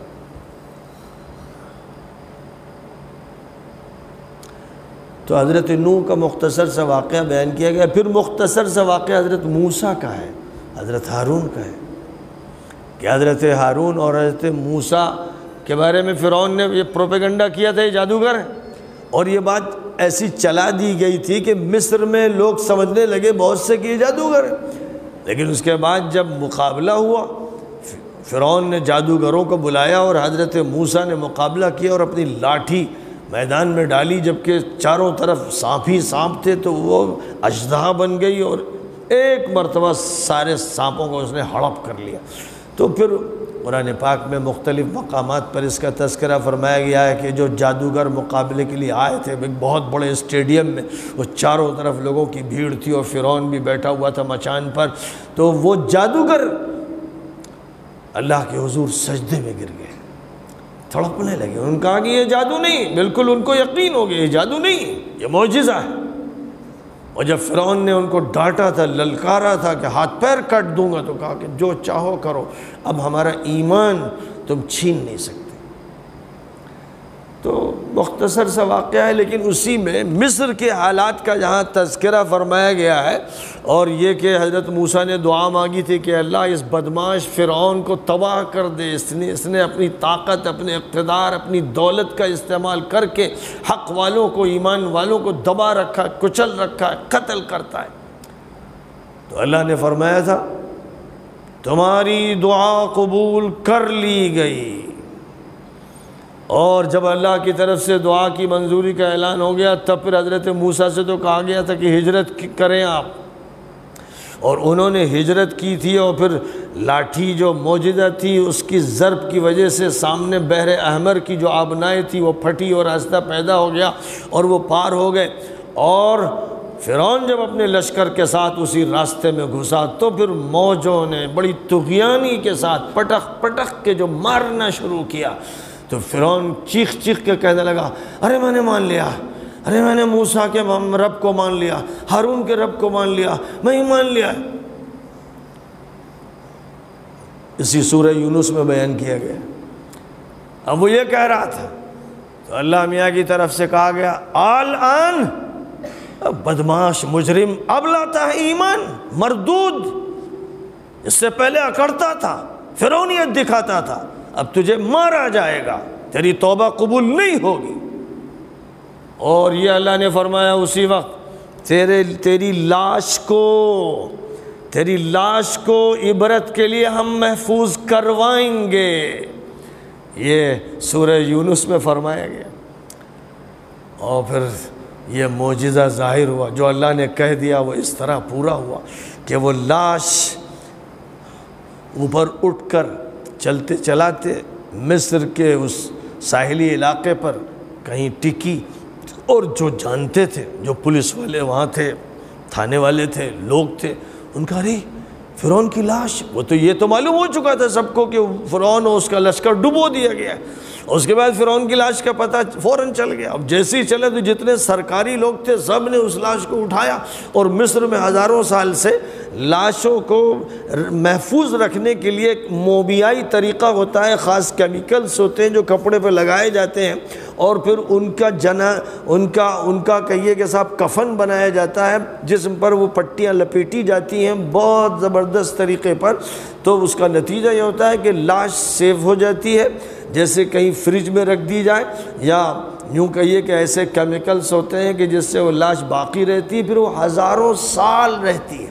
تو حضرت نوح کا مختصر سا واقعہ بیان کیا گیا۔ پھر مختصر سا واقعہ حضرت موسیٰ کا ہے، حضرت ہارون کا ہے، کہ حضرت ہارون اور حضرت موسیٰ کے بارے میں فرعون نے یہ پروپیگنڈا کیا تھا، یہ جادوگر ہیں، اور یہ بات ایسی چلا دی گئی تھی کہ مصر میں لوگ سمجھنے لگے بہت سے کہ یہ جادوگر ہیں۔ لیکن اس کے بعد جب مقابلہ ہوا، فرعون نے جادوگروں کو بلایا اور حضرت موسیٰ نے مقابلہ کیا اور اپنی لاٹھی میدان میں ڈالی، جبکہ چاروں طرف سانپ ہی سانپ تھے، تو وہ اژدہا بن گئی اور ایک مرتبہ سارے سانپوں کو اس نے ہڑپ کر لیا۔ تو پھر قرآن پاک میں مختلف مقامات پر اس کا تذکرہ فرمایا گیا ہے کہ جو جادوگر مقابلے کے لیے آئے تھے ایک بہت بڑے اسٹیڈیم میں، وہ چاروں طرف لوگوں کی بھیڑ تھی اور فرعون بھی بیٹھا ہوا تھا مچان پر، تو وہ جادوگر اللہ کے حضور سجدے میں گر گئے، تڑپنے لگے۔ ان کہا کہ یہ جادو نہیں، بالکل ان کو یقین ہو گیا یہ جادو نہیں، یہ معجزہ ہے۔ اور جب فرعون نے ان کو ڈانٹا تھا، للکارا تھا کہ ہاتھ پیر کاٹ دوں گا، تو کہا کہ جو چاہو کرو، اب ہمارا ایمان تم چھین نہیں سکتے۔ تو مختصر سا واقعہ ہے، لیکن اسی میں مصر کے حالات کا جہاں تذکرہ فرمایا گیا ہے، اور یہ کہ حضرت موسیٰ نے دعا مانگی تھی کہ اللہ اس بدمعاش فرعون کو تباہ کر دے، اس نے اپنی طاقت، اپنے اقتدار، اپنی دولت کا استعمال کر کے حق والوں کو، ایمان والوں کو دبا رکھا، کچل رکھا ہے، قتل کرتا ہے۔ تو اللہ نے فرمایا تھا تمہاری دعا قبول کر لی گئی، اور جب اللہ کی طرف سے دعا کی منظوری کا اعلان ہو گیا تب پھر حضرت موسیٰ سے تو کہا گیا تھا کہ ہجرت کریں آپ، اور انہوں نے ہجرت کی تھی، اور پھر لاٹھی جو موجودہ تھی اس کی ضرب کی وجہ سے سامنے بحر احمر کی جو آبنائیں تھی وہ پھٹی اور راستہ پیدا ہو گیا اور وہ پار ہو گئے، اور فرعون جب اپنے لشکر کے ساتھ اسی راستے میں گھسا تو پھر موجوں نے بڑی طغیانی کے ساتھ پٹخ پٹخ کے جو مارنا شروع کیا، تو فرعون چیخ چیخ کے کہنے لگا ارے میں نے مان لیا، ارے میں نے موسیٰ کے رب کو مان لیا، ہارون کے رب کو مان لیا، میں ہی مان لیا۔ اسی سورہ یونس میں بیان کیا گیا۔ اب وہ یہ کہہ رہا تھا تو اللہ میاں کی طرف سے کہا گیا الآن، بدمعاش مجرم اب لاتا ہے ایمان، مردود، اس سے پہلے اکڑتا تھا، فرعونیت دکھاتا تھا، اب تجھے مارا جائے گا، تیری توبہ قبول نہیں ہوگی۔ اور یہ اللہ نے فرمایا اسی وقت تیری لاش کو عبرت کے لیے ہم محفوظ کروائیں گے، یہ سورہ یونس میں فرمایا گیا۔ اور پھر یہ معجزہ ظاہر ہوا، جو اللہ نے کہہ دیا وہ اس طرح پورا ہوا کہ وہ لاش اوپر اٹھ کر چلتے چلاتے مصر کے اس ساحلی علاقے پر کہیں ٹکی، اور جو جانتے تھے، جو پولیس والے وہاں تھے، تھانے والے تھے، لوگ تھے، ان کا ارے فرعون کی لاش، وہ تو یہ تو معلوم ہو چکا تھا سب کو کہ فرعون اور اس کا لشکر ڈبو دیا گیا ہے، اس کے بعد فرعون کی لاش کا پتہ فوراً چل گیا۔ اب جیسے ہی چلے تو جتنے سرکاری لوگ تھے سب نے اس لاش کو اٹھایا، اور مصر میں ہزاروں سال سے لاشوں کو محفوظ رکھنے کے لیے ایک مومیائی طریقہ ہوتا ہے، خاص کیمیکلز ہوتے ہیں جو کپڑے پہ لگائے جاتے ہیں، اور پھر ان کا کہیے کہ صاحب کفن بنایا جاتا ہے، جسم پر وہ پٹیاں لپیٹی جاتی ہیں بہت زبردست طریقے پر، تو اس کا نتیجہ یہ ہوتا ہے کہ لاش سیو ہو جاتی ہے، جیسے کہیں فریج میں رکھ دی جائے، یا یوں کہیے کہ ایسے کیمیکلز ہوتے ہیں کہ جس سے وہ لاش باقی رہتی ہے، پھر وہ ہزاروں سال رہتی ہے۔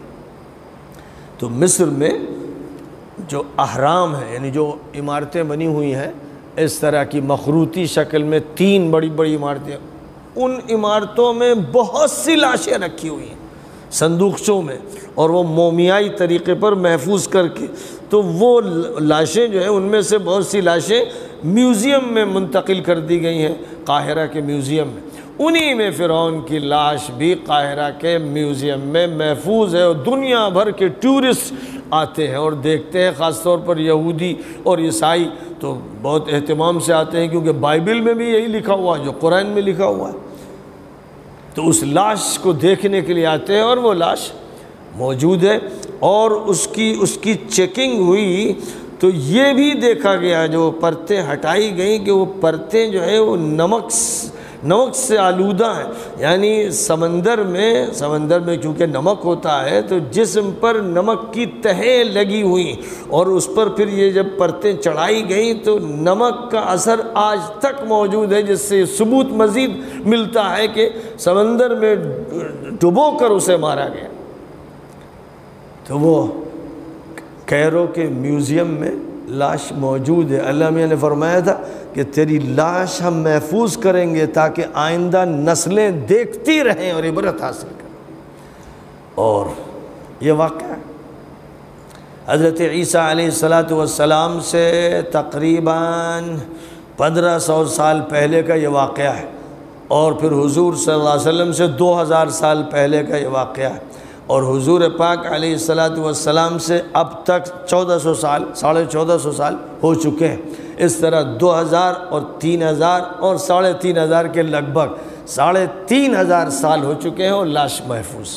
تو مصر میں جو اہرام ہیں، یعنی جو عمارتیں بنی ہوئی ہیں اس طرح کی مخروطی شکل میں، 3 بڑی بڑی عمارتیں، ان عمارتوں میں بہت سی لاشیں رکھی ہوئی ہیں صندوقچوں میں، اور وہ مومیائی طریقے پر محفوظ کر کے، تو وہ لاشیں جو ہیں ان میں سے بہت سی لاشیں میوزیم میں منتقل کر دی گئی ہیں، قاہرہ کے میوزیم میں، انہی میں فرعون کی لاش بھی قاہرہ کے میوزیم میں محفوظ ہے، اور دنیا بھر کے ٹورسٹ آتے ہیں اور دیکھتے ہیں، خاص طور پر یہودی اور عیسائی تو بہت اہتمام سے آتے ہیں، کیونکہ بائبل میں بھی یہی لکھا ہوا ہے جو قرآن میں لکھا ہوا ہے، تو اس لاش کو دیکھنے کے لیے آتے ہیں، اور وہ لاش موجود ہے، اور اس کی چیکنگ ہوئی تو یہ بھی دیکھا گیا، جو پرتیں ہٹائی گئیں کہ وہ پرتیں جو ہے وہ نمک سے آلودہ ہیں، یعنی سمندر میں چونکہ نمک ہوتا ہے تو جسم پر نمک کی تہیں لگی ہوئی، اور اس پر پھر یہ جب پرتیں چڑھائی گئیں تو نمک کا اثر آج تک موجود ہے، جس سے ثبوت مزید ملتا ہے کہ سمندر میں ڈبو کر اسے مارا گیا۔ تو وہ کیرو کے میوزیم میں لاش موجود ہے۔ اللہ میاں نے فرمایا تھا کہ تیری لاش ہم محفوظ کریں گے تاکہ آئندہ نسلیں دیکھتی رہیں اور عبرت حاصل کریں۔ اور یہ واقعہ حضرت عیسیٰ علیہ السلام سے تقریباً 1500 سال پہلے کا یہ واقعہ ہے، اور پھر حضور صلی اللہ علیہ وسلم سے 2000 سال پہلے کا یہ واقعہ ہے، اور حضور پاک علیہ السلام سے اب تک 1400 سال 1450 سال ہو چکے ہیں۔ اس طرح 2000 اور 3000 اور 3500 کے لگ بھگ 3500 سال ہو چکے ہیں اور لاش محفوظ۔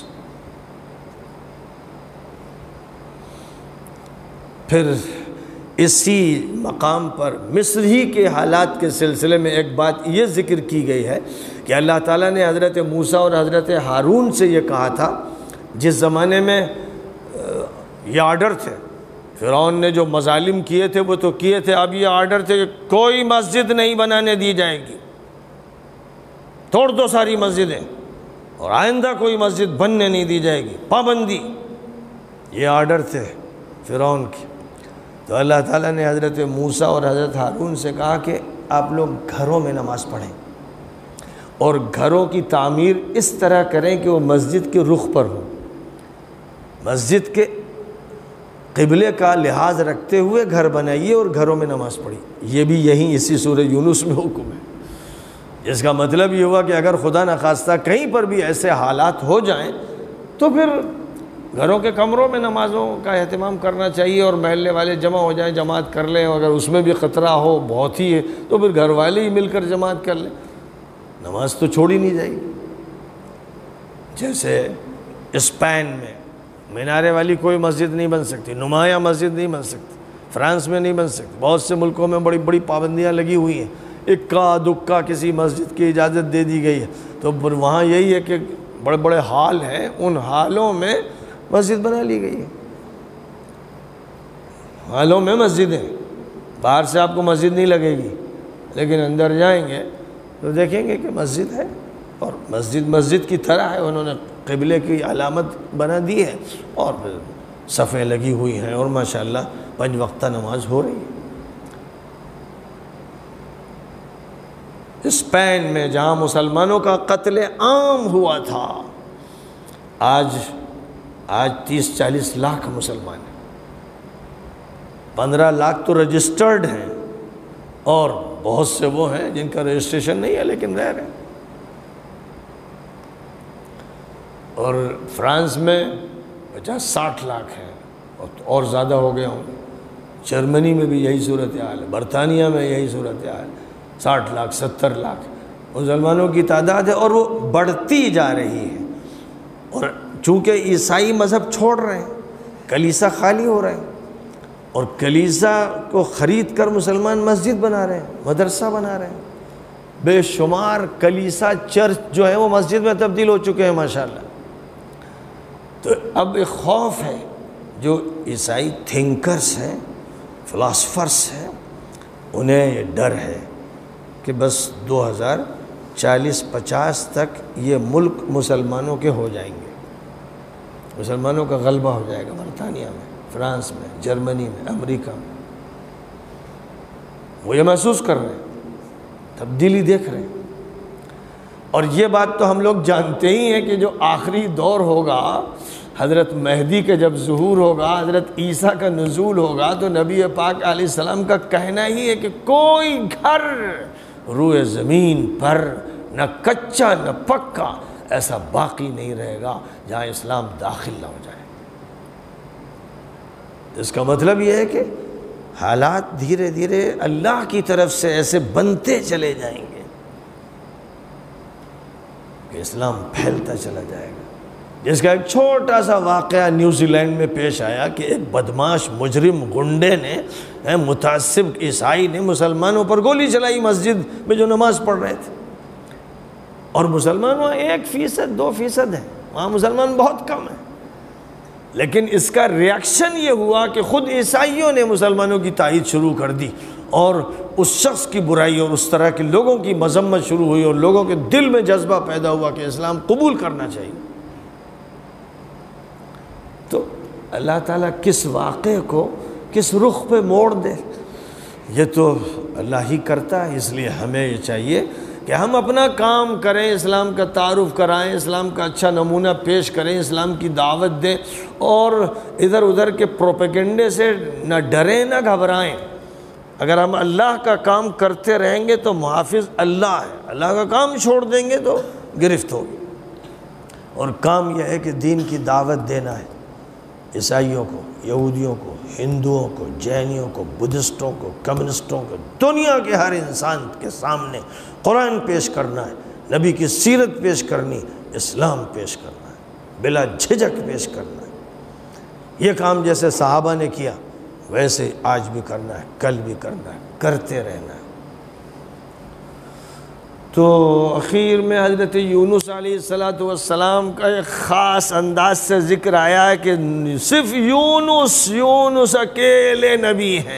پھر اسی مقام پر مصر ہی کے حالات کے سلسلے میں ایک بات یہ ذکر کی گئی ہے کہ اللہ تعالیٰ نے حضرت موسیٰ اور حضرت ہارون سے یہ کہا تھا، جس زمانے میں یہ آرڈر تھے، فرعون نے جو مظالم کیے تھے وہ تو کیے تھے، اب یہ آرڈر تھے کہ کوئی مسجد نہیں بنانے دی جائے گی، توڑ دو ساری مسجدیں، اور آئندہ کوئی مسجد بننے نہیں دی جائے گی، پابندی، یہ آرڈر تھے فرعون کی۔ تو اللہ تعالیٰ نے حضرت موسیٰ اور حضرت ہارون سے کہا کہ آپ لوگ گھروں میں نماز پڑھیں، اور گھروں کی تعمیر اس طرح کریں کہ وہ مسجد کے رخ پر ہو، مسجد کے قبلے کا لحاظ رکھتے ہوئے گھر بنائیے اور گھروں میں نماز پڑھی۔ یہ بھی یہیں اسی سورہ یونس میں حکم ہے، جس کا مطلب یہ ہوا کہ اگر خدا نخواستہ کہیں پر بھی ایسے حالات ہو جائیں تو پھر گھروں کے کمروں میں نمازوں کا اہتمام کرنا چاہیے، اور محلے والے جمع ہو جائیں، جماعت کر لیں، اگر اس میں بھی خطرہ ہو بہت ہی ہے تو پھر گھر والے ہی مل کر جماعت کر لیں، نماز تو چھوڑی نہیں جائے گی۔ جیسے اسپین میں مینارے والی کوئی مسجد نہیں بن سکتی، نمایاں مسجد نہیں بن سکتی، فرانس میں نہیں بن سکتی، بہت سے ملکوں میں بڑی بڑی پابندیاں لگی ہوئی ہیں، اکا دکا کسی مسجد کی اجازت دے دی گئی ہے، تو وہاں یہی ہے کہ بڑے بڑے ہال ہیں، ان ہالوں میں مسجد بنا لی گئی ہے، ہالوں میں مسجدیں، باہر سے آپ کو مسجد نہیں لگے گی، لیکن اندر جائیں گے تو دیکھیں گے کہ مسجد ہے، اور مسجد کی طرح ہے، انہوں نے قبلے کی علامت بنا دی ہے، اور پھر صفیں لگی ہوئی ہیں، اور ماشاءاللہ 5 وقتہ نماز ہو رہی ہے۔ اسپین میں جہاں مسلمانوں کا قتل عام ہوا تھا، آج 30-40 لاکھ مسلمان ہیں، 15 لاکھ تو رجسٹرڈ ہیں، اور بہت سے وہ ہیں جن کا رجسٹریشن نہیں ہے لیکن رہ رہے ہیں۔ اور فرانس میں 50-60 لاکھ ہیں، اور زیادہ ہو گئے ہوں گے، جرمنی میں بھی یہی صورتحال ہے، برطانیہ میں یہی صورتحال ہے، 60 لاکھ 70 لاکھ مسلمانوں کی تعداد ہے، اور وہ بڑھتی جا رہی ہے۔ اور چونکہ عیسائی مذہب چھوڑ رہے ہیں، کلیسا خالی ہو رہے ہیں، اور کلیسا کو خرید کر مسلمان مسجد بنا رہے ہیں، مدرسہ بنا رہے ہیں، بے شمار کلیسا چرچ جو ہے وہ مسجد میں تبدیل ہو چکے ہیں ماشاءاللہ۔ تو اب ایک خوف ہے، جو عیسائی تھنکرز ہیں، فلاسفرز ہیں، انہیں یہ ڈر ہے کہ بس 2040-50 تک یہ ملک مسلمانوں کے ہو جائیں گے، مسلمانوں کا غلبہ ہو جائے گا، برطانیہ میں، فرانس میں، جرمنی میں، امریکہ میں۔ وہ یہ محسوس کر رہے ہیں، تبدیلی دیکھ رہے ہیں، اور یہ بات تو ہم لوگ جانتے ہی ہیں کہ جو آخری دور ہوگا، حضرت مہدی کے جب ظہور ہوگا، حضرت عیسیٰ کا نزول ہوگا، تو نبی پاک علیہ السلام کا کہنا ہی ہے کہ کوئی گھر روئے زمین پر نہ کچا نہ پکا ایسا باقی نہیں رہے گا جہاں اسلام داخل نہ ہو جائے۔ اس کا مطلب یہ ہے کہ حالات دھیرے دھیرے اللہ کی طرف سے ایسے بنتے چلے جائیں گے کہ اسلام پھیلتا چلا جائے گا۔ جس کا ایک چھوٹا سا واقعہ نیوزی لینڈ میں پیش آیا کہ ایک بدماش مجرم گنڈے نے، متعصب عیسائی نے مسلمانوں پر گولی چلائی مسجد میں جو نماز پڑھ رہے تھے، اور مسلمان وہاں 1%, 2% ہیں، وہاں مسلمان بہت کم ہیں، لیکن اس کا ریاکشن یہ ہوا کہ خود عیسائیوں نے مسلمانوں کی تائید شروع کر دی، اور اس شخص کی برائی اور اس طرح کے لوگوں کی مذمت شروع ہوئی، اور لوگوں کے دل میں جذبہ پیدا ہوا کہ اسلام قبول کرنا چاہیے۔ تو اللہ تعالیٰ کس واقعے کو کس رخ پہ موڑ دے، یہ تو اللہ ہی کرتا ہے، اس لیے ہمیں یہ چاہیے کہ ہم اپنا کام کریں، اسلام کا تعارف کرائیں، اسلام کا اچھا نمونہ پیش کریں، اسلام کی دعوت دیں، اور ادھر ادھر کے پروپیگنڈے سے نہ ڈریں نہ گھبرائیں۔ اگر ہم اللہ کا کام کرتے رہیں گے تو محافظ اللہ ہے، اللہ کا کام چھوڑ دیں گے تو گرفت ہوگی۔ اور کام یہ ہے کہ دین کی دعوت دینا ہے، عیسائیوں کو، یہودیوں کو، ہندوؤں کو، جینیوں کو، بدھسٹوں کو، کمیونسٹوں کو، دنیا کے ہر انسان کے سامنے قرآن پیش کرنا ہے، نبی کی سیرت پیش کرنی، اسلام پیش کرنا ہے، بلا جھجک پیش کرنا ہے۔ یہ کام جیسے صحابہ نے کیا ویسے آج بھی کرنا ہے، کل بھی کرنا ہے، کرتے رہنا ہے۔ تو اخیر میں حضرت یونس علیہ السلام کا ایک خاص انداز سے ذکر آیا ہے کہ صرف یونس اکیلے نبی ہیں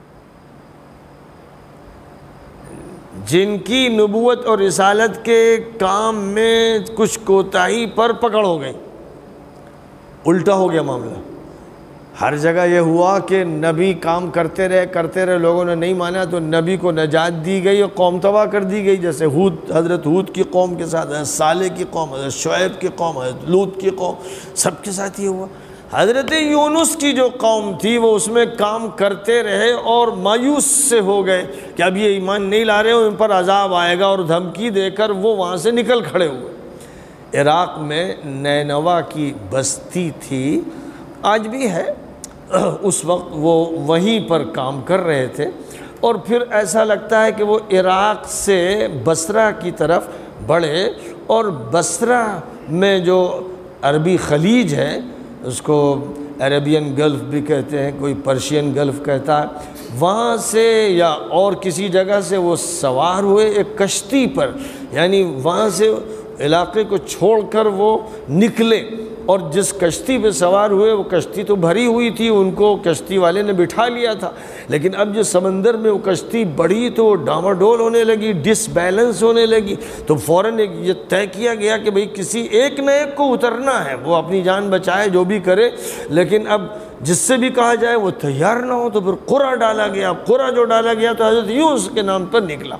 جن کی نبوت اور رسالت کے کام میں کچھ کوتاہی پر پکڑ ہو گئی، الٹا ہو گیا معاملہ۔ ہر جگہ یہ ہوا کہ نبی کام کرتے رہے، لوگوں نے نہیں مانا تو نبی کو نجات دی گئی اور قوم تباہ کر دی گئی، جیسے حضرت ہود کی قوم کے ساتھ، حضرت صالح کی قوم، حضرت شعیب کی قوم، حضرت لوط کی قوم، سب کے ساتھ یہ ہوا۔ حضرت یونس کی جو قوم تھی وہ اس میں کام کرتے رہے اور مایوس سے ہو گئے کہ اب یہ ایمان نہیں لا رہے، ان پر عذاب آئے گا، اور دھمکی دے کر وہ وہاں سے نکل کھڑے ہوئے۔ عراق میں نینوا کی بستی تھی، آج بھی ہے، اس وقت وہ وہیں پر کام کر رہے تھے، اور پھر ایسا لگتا ہے کہ وہ عراق سے بصرہ کی طرف بڑھے، اور بصرہ میں جو عربی خلیج ہے، اس کو عربین گلف بھی کہتے ہیں، کوئی پرشین گلف کہتا ہے، وہاں سے یا اور کسی جگہ سے وہ سوار ہوئے ایک کشتی پر، یعنی وہاں سے علاقے کو چھوڑ کر وہ نکلے، اور جس کشتی پہ سوار ہوئے وہ کشتی تو بھری ہوئی تھی، ان کو کشتی والے نے بٹھا لیا تھا، لیکن اب جو سمندر میں وہ کشتی بڑھی تو وہ ڈاواڈول ہونے لگی، ڈس بیلنس ہونے لگی، تو فوراً یہ طے کیا گیا کہ بھئی کسی ایک نہ ایک کو اترنا ہے، وہ اپنی جان بچائے جو بھی کرے، لیکن اب جس سے بھی کہا جائے وہ تیار نہ ہو، تو پھر قرعہ ڈالا گیا، قرعہ جو ڈالا گیا تو حضرت یونس کے نام پر نکلا،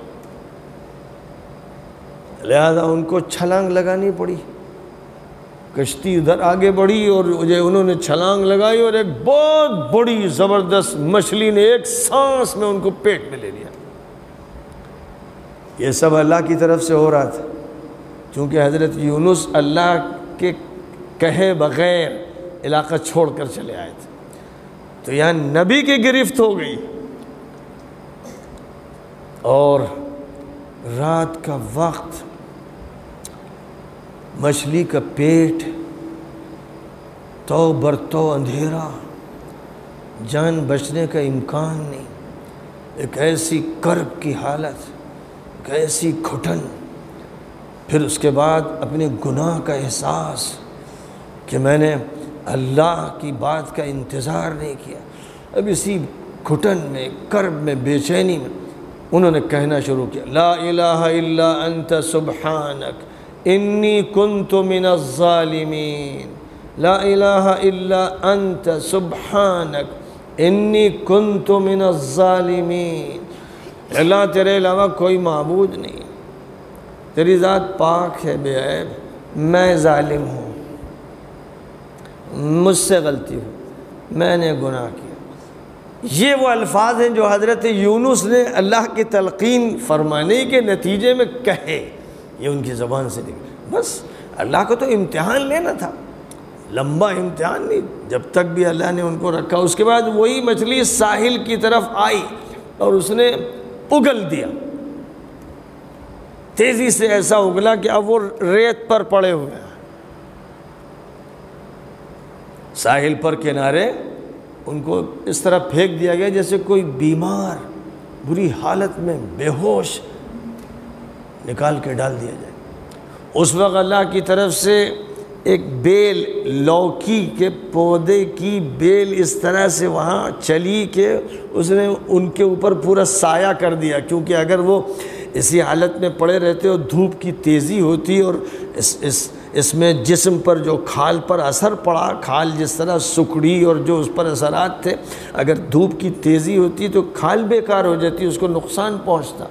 لہذا ان کو چھلانگ لگانی پڑی۔ کشتی ادھر آگے بڑھی اور انہوں نے چھلانگ لگائی، اور ایک بہت بڑی زبردست مچھلی نے ایک سانس میں ان کو پیٹ میں لے لیا۔ یہ سب اللہ کی طرف سے ہو رہا تھا، چونکہ حضرت یونس اللہ کے کہے بغیر علاقہ چھوڑ کر چلے آئے تھے، تو یہاں نبی کی گرفت ہو گئی، اور رات کا وقت، مچھلی کا پیٹ، تو برتو اندھیرا، جان بچنے کا امکان نہیں، ایک ایسی کرب کی حالت، ایک ایسی گھٹن، پھر اس کے بعد اپنے گناہ کا احساس کہ میں نے اللہ کی بات کا انتظار نہیں کیا۔ اب اسی گھٹن میں، کرب میں، بے چینی میں انہوں نے کہنا شروع کیا، لا الہ الا انت سبحانک انی کنت من الظالمین، لا الہ الا انت سبحانک انی کنت من الظالمین۔ اللہ تیرے علاوہ کوئی معبود نہیں، تیری ذات پاک ہے، بے عیب، میں ظالم ہوں، مجھ سے غلطی ہو، میں نے گناہ کیا۔ یہ وہ الفاظ ہیں جو حضرت یونس نے اللہ کی تلقین فرمانے کے نتیجے میں کہے، یہ ان کی زبان سے نکلے۔ بس اللہ کو تو امتحان لینا تھا، لمبا امتحان نہیں، جب تک بھی اللہ نے ان کو رکھا۔ اس کے بعد وہی مچھلی ساحل کی طرف آئی اور اس نے اگل دیا، تیزی سے ایسا اگلا کہ اب وہ ریت پر پڑے ہوئے ہیں، ساحل پر کنارے ان کو اس طرح پھینک دیا گیا جیسے کوئی بیمار بری حالت میں بے ہوش نکال کے ڈال دیا جائے۔ اس وقت اللہ کی طرف سے ایک بیل، لوکی کے پودے کی بیل اس طرح سے وہاں چلی کہ اس نے ان کے اوپر پورا سایہ کر دیا، کیونکہ اگر وہ اسی حالت میں پڑے رہتے اور دھوپ کی تیزی ہوتی اور اس میں جسم پر جو کھال پر اثر پڑا، کھال جس طرح سکڑی اور جو اس پر اثرات تھے، اگر دھوپ کی تیزی ہوتی تو کھال بیکار ہو جاتی، اس کو نقصان پہنچتا۔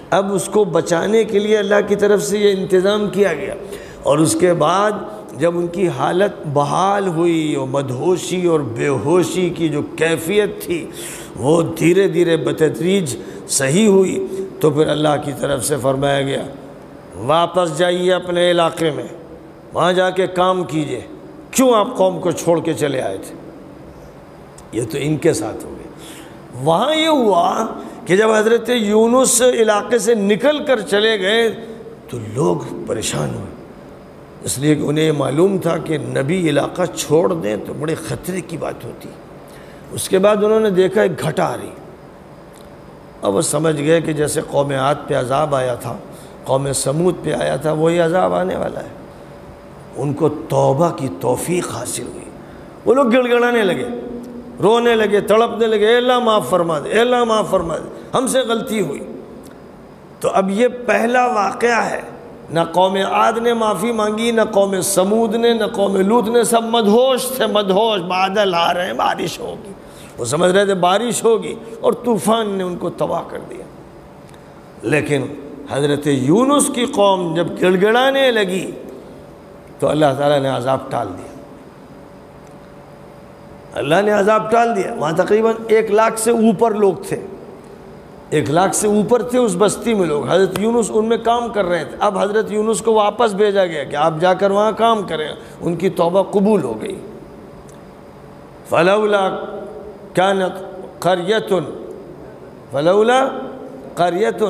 اب اس کو بچانے کے لیے اللہ کی طرف سے یہ انتظام کیا گیا، اور اس کے بعد جب ان کی حالت بحال ہوئی اور مدہوشی اور بے ہوشی کی جو کیفیت تھی وہ دھیرے دھیرے بتدریج صحیح ہوئی، تو پھر اللہ کی طرف سے فرمایا گیا واپس جائیے اپنے علاقے میں، وہاں جا کے کام کیجئے، کیوں آپ قوم کو چھوڑ کے چلے آئے تھے؟ یہ تو ان کے ساتھ ہو گیا۔ وہاں یہ ہوا کہ جب حضرت یونس علاقے سے نکل کر چلے گئے تو لوگ پریشان ہوئے، اس لیے کہ انہیں معلوم تھا کہ نبی علاقہ چھوڑ دیں تو بڑے خطرے کی بات ہوتی۔ اس کے بعد انہوں نے دیکھا ایک گھٹا آ رہی، اب وہ سمجھ گئے کہ جیسے قوم عاد پہ عذاب آیا تھا، قوم سمود پہ آیا تھا، وہی عذاب آنے والا ہے۔ ان کو توبہ کی توفیق حاصل ہوئی، وہ لوگ گڑ گڑانے لگے، رونے لگے، تڑپنے لگے، اے اللہ معاف فرما دے، اے اللہ معاف فرما دے، ہم سے غلطی ہوئی۔ تو اب یہ پہلا واقعہ ہے، نہ قوم عاد نے معافی مانگی، نہ قوم سمود نے، نہ قوم لوط نے، سب مدہوش تھے، مدہوش، بادل آ رہے ہیں، بارش ہوگی، وہ سمجھ رہے تھے بارش ہوگی، اور طوفان نے ان کو تباہ کر دیا۔ لیکن حضرت یونس کی قوم جب گڑ گڑانے لگی تو اللہ تعالیٰ نے عذاب ٹال دیا، اللہ نے عذاب ٹال دیا۔ وہاں تقریباً 1 لاکھ سے اوپر لوگ تھے، 1 لاکھ سے اوپر تھے اس بستی میں لوگ، حضرت یونس ان میں کام کر رہے تھے۔ اب حضرت یونس کو واپس بھیجا گیا کہ آپ جا کر وہاں کام کریں، ان کی توبہ قبول ہو گئی۔ فلولا كانت قرية فلولا قرية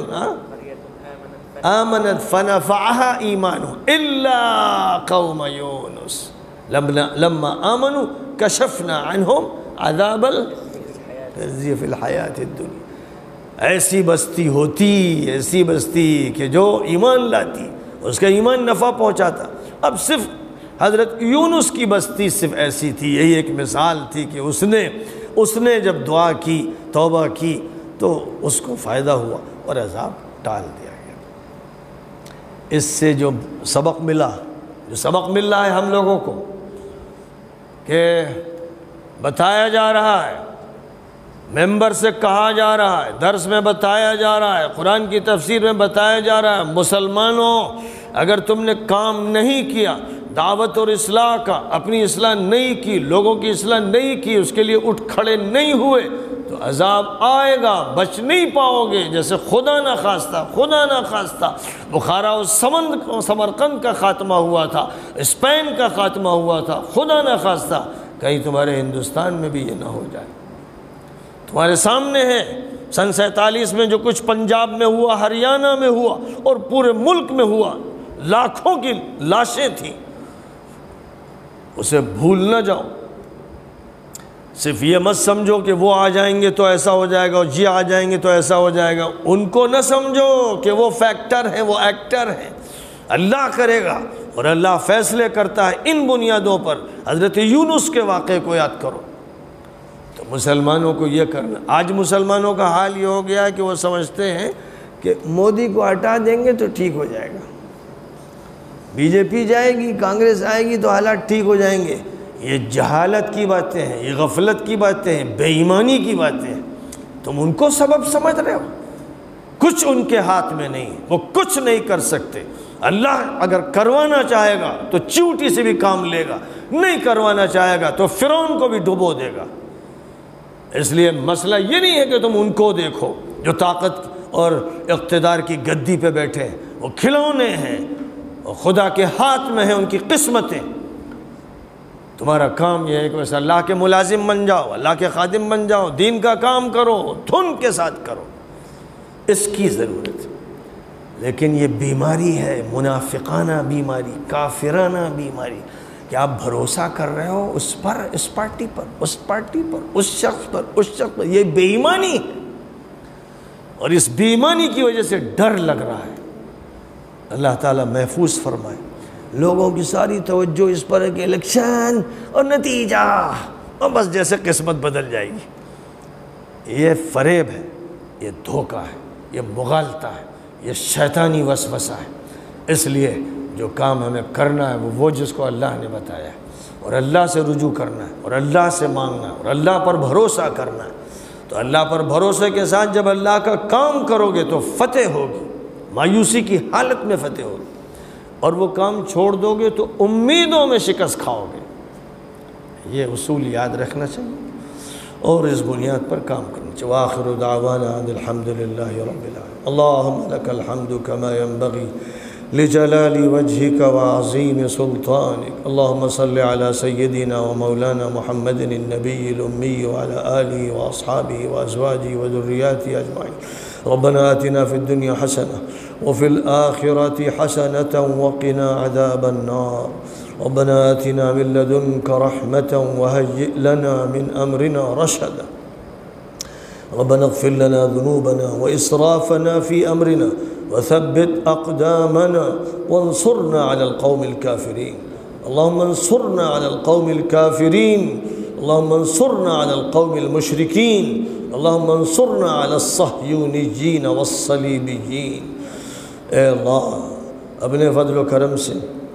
آمنت فنفعها إيمانهم إلا قوم يونس لما آمنوا كشفنا عنهم عذاب الخزي في الحياة الدنيا۔ ایسی بستی ہوتی، ایسی بستی کہ جو ایمان لاتی، اس کا ایمان نفع پہنچاتا۔ اب صرف حضرت یونس کی بستی صرف ایسی تھی، یہی ایک مثال تھی کہ اس نے جب دعا کی، توبہ کی، تو اس کو فائدہ ہوا اور عذاب ٹال دیا گیا۔ اس سے جو سبق مل رہا ہے ہم لوگوں کو کہ بتایا جا رہا ہے، ممبر سے کہا جا رہا ہے، درس میں بتایا جا رہا ہے، قرآن کی تفسیر میں بتایا جا رہا ہے، مسلمانوں اگر تم نے کام نہیں کیا، دعوت اور اصلاح کا، اپنی اصلاح نہیں کی، لوگوں کی اصلاح نہیں کی، اس کے لیے اٹھ کھڑے نہیں ہوئے تو عذاب آئے گا، بچ نہیں پاؤ گے۔ جیسے خدا نہ خواستہ بخارا و سمرقند کا خاتمہ ہوا تھا، اسپین کا خاتمہ ہوا تھا، خدا نہ خواستہ کہیں تمہارے ہندوستان میں بھی یہ نہ ہو جائے۔ تمہارے سامنے ہے سن 47 میں جو کچھ پنجاب میں ہوا، ہریانہ میں ہوا اور پورے ملک میں ہوا، لاکھوں کی لاشیں تھیں، اسے بھول نہ جاؤ۔ صرف یہ مت سمجھو کہ وہ آ جائیں گے تو ایسا ہو جائے گا، اور جی آ جائیں گے تو ایسا ہو جائے گا، ان کو نہ سمجھو کہ وہ فیکٹر ہیں، وہ ایکٹر ہیں۔ اللہ کرے گا اور اللہ فیصلے کرتا ہے ان بنیادوں پر۔ حضرت یونس کے واقعے کو یاد کرو۔ تو مسلمانوں کو یہ کرنا، آج مسلمانوں کا حال یہ ہو گیا ہے کہ وہ سمجھتے ہیں کہ مودی کو ہٹا دیں گے تو ٹھیک ہو جائے گا، بی جے پی جائے گی، کانگریس آئے گی تو حالات ٹھیک ہو جائیں گے۔ یہ جہالت کی باتیں ہیں، یہ غفلت کی باتیں ہیں، بے ایمانی کی باتیں ہیں۔ تم ان کو سبب سمجھ رہے ہو، کچھ ان کے ہاتھ میں نہیں، وہ کچھ نہیں کر سکتے۔ اللہ اگر کروانا چاہے گا تو چیوٹی سے بھی کام لے گا، نہیں کروانا چاہے گا تو فرعون کو بھی ڈبو دے گا۔ اس لیے مسئلہ یہ نہیں ہے کہ تم ان کو دیکھو جو طاقت اور اقتدار کی گدی پہ بیٹھے ہیں، وہ کھلونے ہیں، اور خدا کے ہاتھ میں ہیں ان کی قسمتیں۔ تمہارا کام یہ ہے کہ بس اللہ کے ملازم بن جاؤ، اللہ کے خادم بن جاؤ، دین کا کام کرو، دھن کے ساتھ کرو، اس کی ضرورت ہے۔ لیکن یہ بیماری ہے، منافقانہ بیماری، کافرانہ بیماری، کہ آپ بھروسہ کر رہے ہو اس پر، اس پارٹی پر، اس پارٹی پر، اس شخص پر، اس شخص پر۔ یہ بے ایمانی ہے، اور اس بے ایمانی کی وجہ سے ڈر لگ رہا ہے۔ اللہ تعالیٰ محفوظ فرمائے۔ لوگوں کی ساری توجہ اس پر ہے کہ الیکشن اور نتیجہ، اور بس جیسے قسمت بدل جائے گی۔ یہ فریب ہے، یہ دھوکہ ہے، یہ مغالطہ ہے، یہ شیطانی وسوسہ ہے۔ اس لیے جو کام ہمیں کرنا ہے وہ جس کو اللہ نے بتایا ہے، اور اللہ سے رجوع کرنا ہے، اور اللہ سے مانگنا ہے، اور اللہ پر بھروسہ کرنا ہے۔ تو اللہ پر بھروسے کے ساتھ جب اللہ کا کام کرو گے تو فتح ہوگی۔ مایوسی کی حالت میں فتح ہوگی، اور وہ کام چھوڑ دو گے تو امیدوں میں شکست کھاؤ گے۔ یہ اصول یاد رکھنا چاہیے اور اس بنیاد پر کام کرنا چاہیے۔ وآخر دعوانا ان الحمد للہ رب العالمین۔ اللہم لک الحمد کما ينبغی لجلال وجهك وعظیم سلطانك۔ اللہم صل علی سیدنا ومولانا محمد النبی الامی وعلى آلہ واصحابہ وازواجہ وذریاتہ اجمعین۔ ربنا آتنا في الدنيا حسنة وفي الآخرة حسنة وقنا عذاب النار۔ ربنا آتنا من لدنك رحمة وهيئ لنا من أمرنا رشدا۔ ربنا اغفر لنا ذنوبنا وإسرافنا في أمرنا وثبت أقدامنا وانصرنا على القوم الكافرين۔ اللهم انصرنا على القوم الكافرين، اللهم انصرنا على القوم المشركين، اللهم انصرنا على الصهيونيين والصليبيين۔ اے اللہ اپنے فضل و کرم سے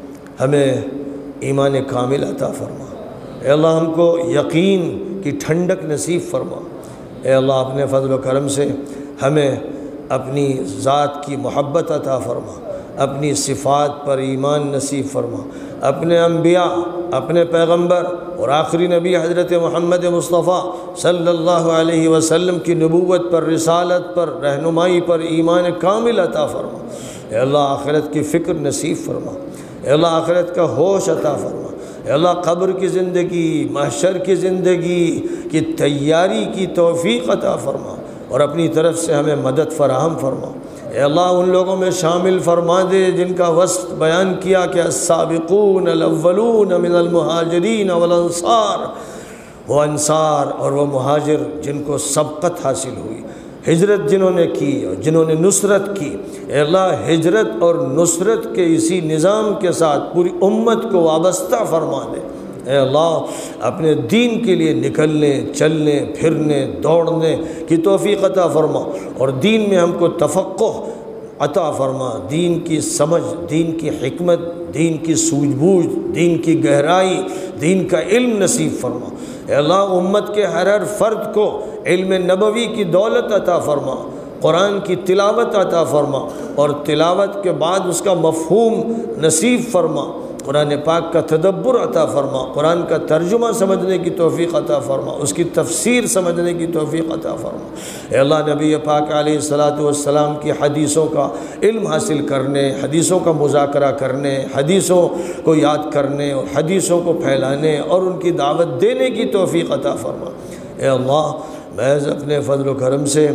ہمیں ایمان کامل عطا فرما۔ اے اللہ ہم کو یقین کی ٹھنڈک نصیب فرما۔ اے اللہ اپنے فضل و کرم سے ہمیں اپنی ذات کی محبت عطا فرما، اپنی صفات پر ایمان نصیب فرما، اپنے انبیاء، اپنے پیغمبر اور آخری نبی حضرت محمد مصطفیٰ صلی اللہ علیہ وسلم کی نبوت پر، رسالت پر، رہنمائی پر ایمان کامل عطا فرما۔ اے اللہ آخرت کی فکر نصیب فرما۔ اے اللہ آخرت کا ہوش عطا فرما۔ اے اللہ قبر کی زندگی، محشر کی زندگی کی تیاری کی توفیق عطا فرما اور اپنی طرف سے ہمیں مدد فراہم فرما۔ اے اللہ ان لوگوں میں شامل فرما دے جن کا وصف بیان کیا کہ السابقون الاولون من المہاجرین والانصار، وہ انصار اور وہ مہاجر جن کو سبقت حاصل ہوئی، ہجرت جنہوں نے کی اور جنہوں نے نصرت کی۔ اے اللہ ہجرت اور نصرت کے اسی نظام کے ساتھ پوری امت کو وابستہ فرما دے۔ اے اللہ اپنے دین کے لیے نکلنے، چلنے، پھرنے، دوڑنے کی توفیق عطا فرما اور دین میں ہم کو تفقہ عطا فرما، دین کی سمجھ، دین کی حکمت، دین کی سوجھ بوجھ، دین کی گہرائی، دین کا علم نصیب فرما۔ اے اللہ امت کے ہر فرد کو علم نبوی کی دولت عطا فرما، قرآن کی تلاوت عطا فرما اور تلاوت کے بعد اس کا مفہوم نصیب فرما، قرآن پاک کا تدبر عطا فرما، قرآن کا ترجمہ سمجھنے کی توفیق عطا فرما، اس کی تفسیر سمجھنے کی توفیق عطا فرما۔ اے اللہ نبی پاک علیہ السلام کی حدیثوں کا علم حاصل کرنے، حدیثوں کا مذاکرہ کرنے، حدیثوں کو یاد کرنے اور حدیثوں کو پھیلانے اور ان کی دعوت دینے کی توفیق عطا فرما۔ اے اللہ محض اپنے فضل و کرم سے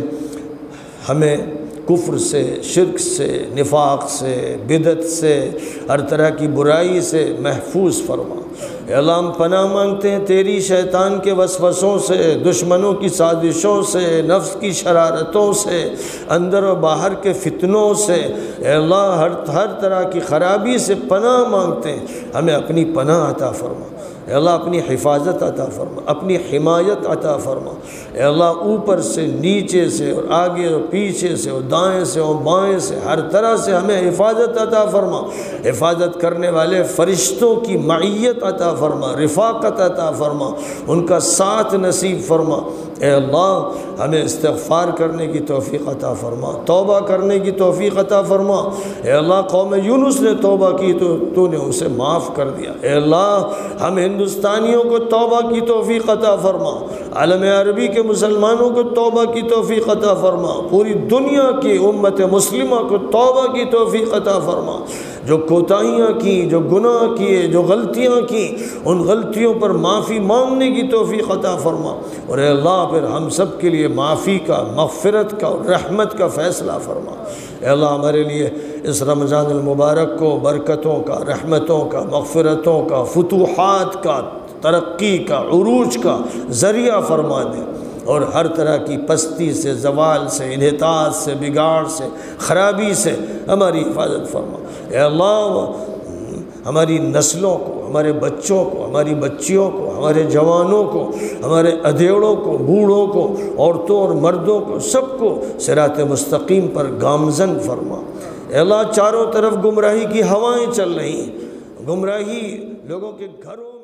ہمیں کفر سے، شرک سے، نفاق سے، بدعت سے، ہر طرح کی برائی سے محفوظ فرما۔ اے اللہ ہم پناہ مانگتے ہیں تیری شیطان کے وسوسوں سے، دشمنوں کی سازشوں سے، نفس کی شرارتوں سے، اندر و باہر کے فتنوں سے۔ اے اللہ ہر طرح کی خرابی سے پناہ مانگتے ہیں، ہمیں اپنی پناہ عطا فرما۔ اے اللہ اپنی حفاظت عطا فرما، اپنی حمایت عطا فرما۔ اے اللہ اوپر سے، نیچے سے اور آگے اور پیچھے سے اور دائیں سے اور بائیں سے ہر طرح سے ہمیں حفاظت عطا فرما۔ حفاظت کرنے والے فرشتوں کی معیت عطا فرما، رفاقت عطا فرما، ان کا ساتھ نصیب فرما۔ اے اللہ ہمیں استغفار کرنے کی توفیق عطا فرما، توبہ کرنے کی توفیق عطا فرما۔ اے اللہ قوم یونس نے توبہ کی تو نے اسے معاف کر دیا۔ اے اللہ ہم ہندوستانیوں کو توبہ کی توفیق عطا فرما، عالم عربی کے مسلمانوں کو توبہ کی توفیق عطا فرما، پوری دنیا کی امت مسلمہ کو توبہ کی توفیق عطا فرما۔ جو کوتاہیاں کی، جو گناہ کیے، جو غلطیاں کی، ان غلطیوں پر معافی مانگنے کی توفیق عطا فرما۔ اور اے اللہ پھر ہم سب کے لیے معافی کا، مغفرت کا اور رحمت کا فیصلہ فرما۔ اے اللہ ہمارے لیے اس رمضان المبارک کو برکتوں کا، رحمتوں کا، مغفرتوں کا، فتوحات کا، ترقی کا، عروج کا ذریعہ فرما دے اور ہر طرح کی پستی سے، زوال سے، انحطاط سے، بگاڑ سے، خرابی سے ہماری حفاظت فرما۔ اے اللہ ہماری نسلوں کو، ہمارے بچوں کو، ہماری بچیوں کو، ہمارے جوانوں کو، ہمارے ادھیڑوں کو، بوڑھوں کو، عورتوں اور مردوں کو، سب کو صراط مستقیم پر گامزن فرما۔ اے اللہ چاروں طرف گمراہی کی ہوائیں چل رہی ہیں، گمراہی لوگوں کے گھروں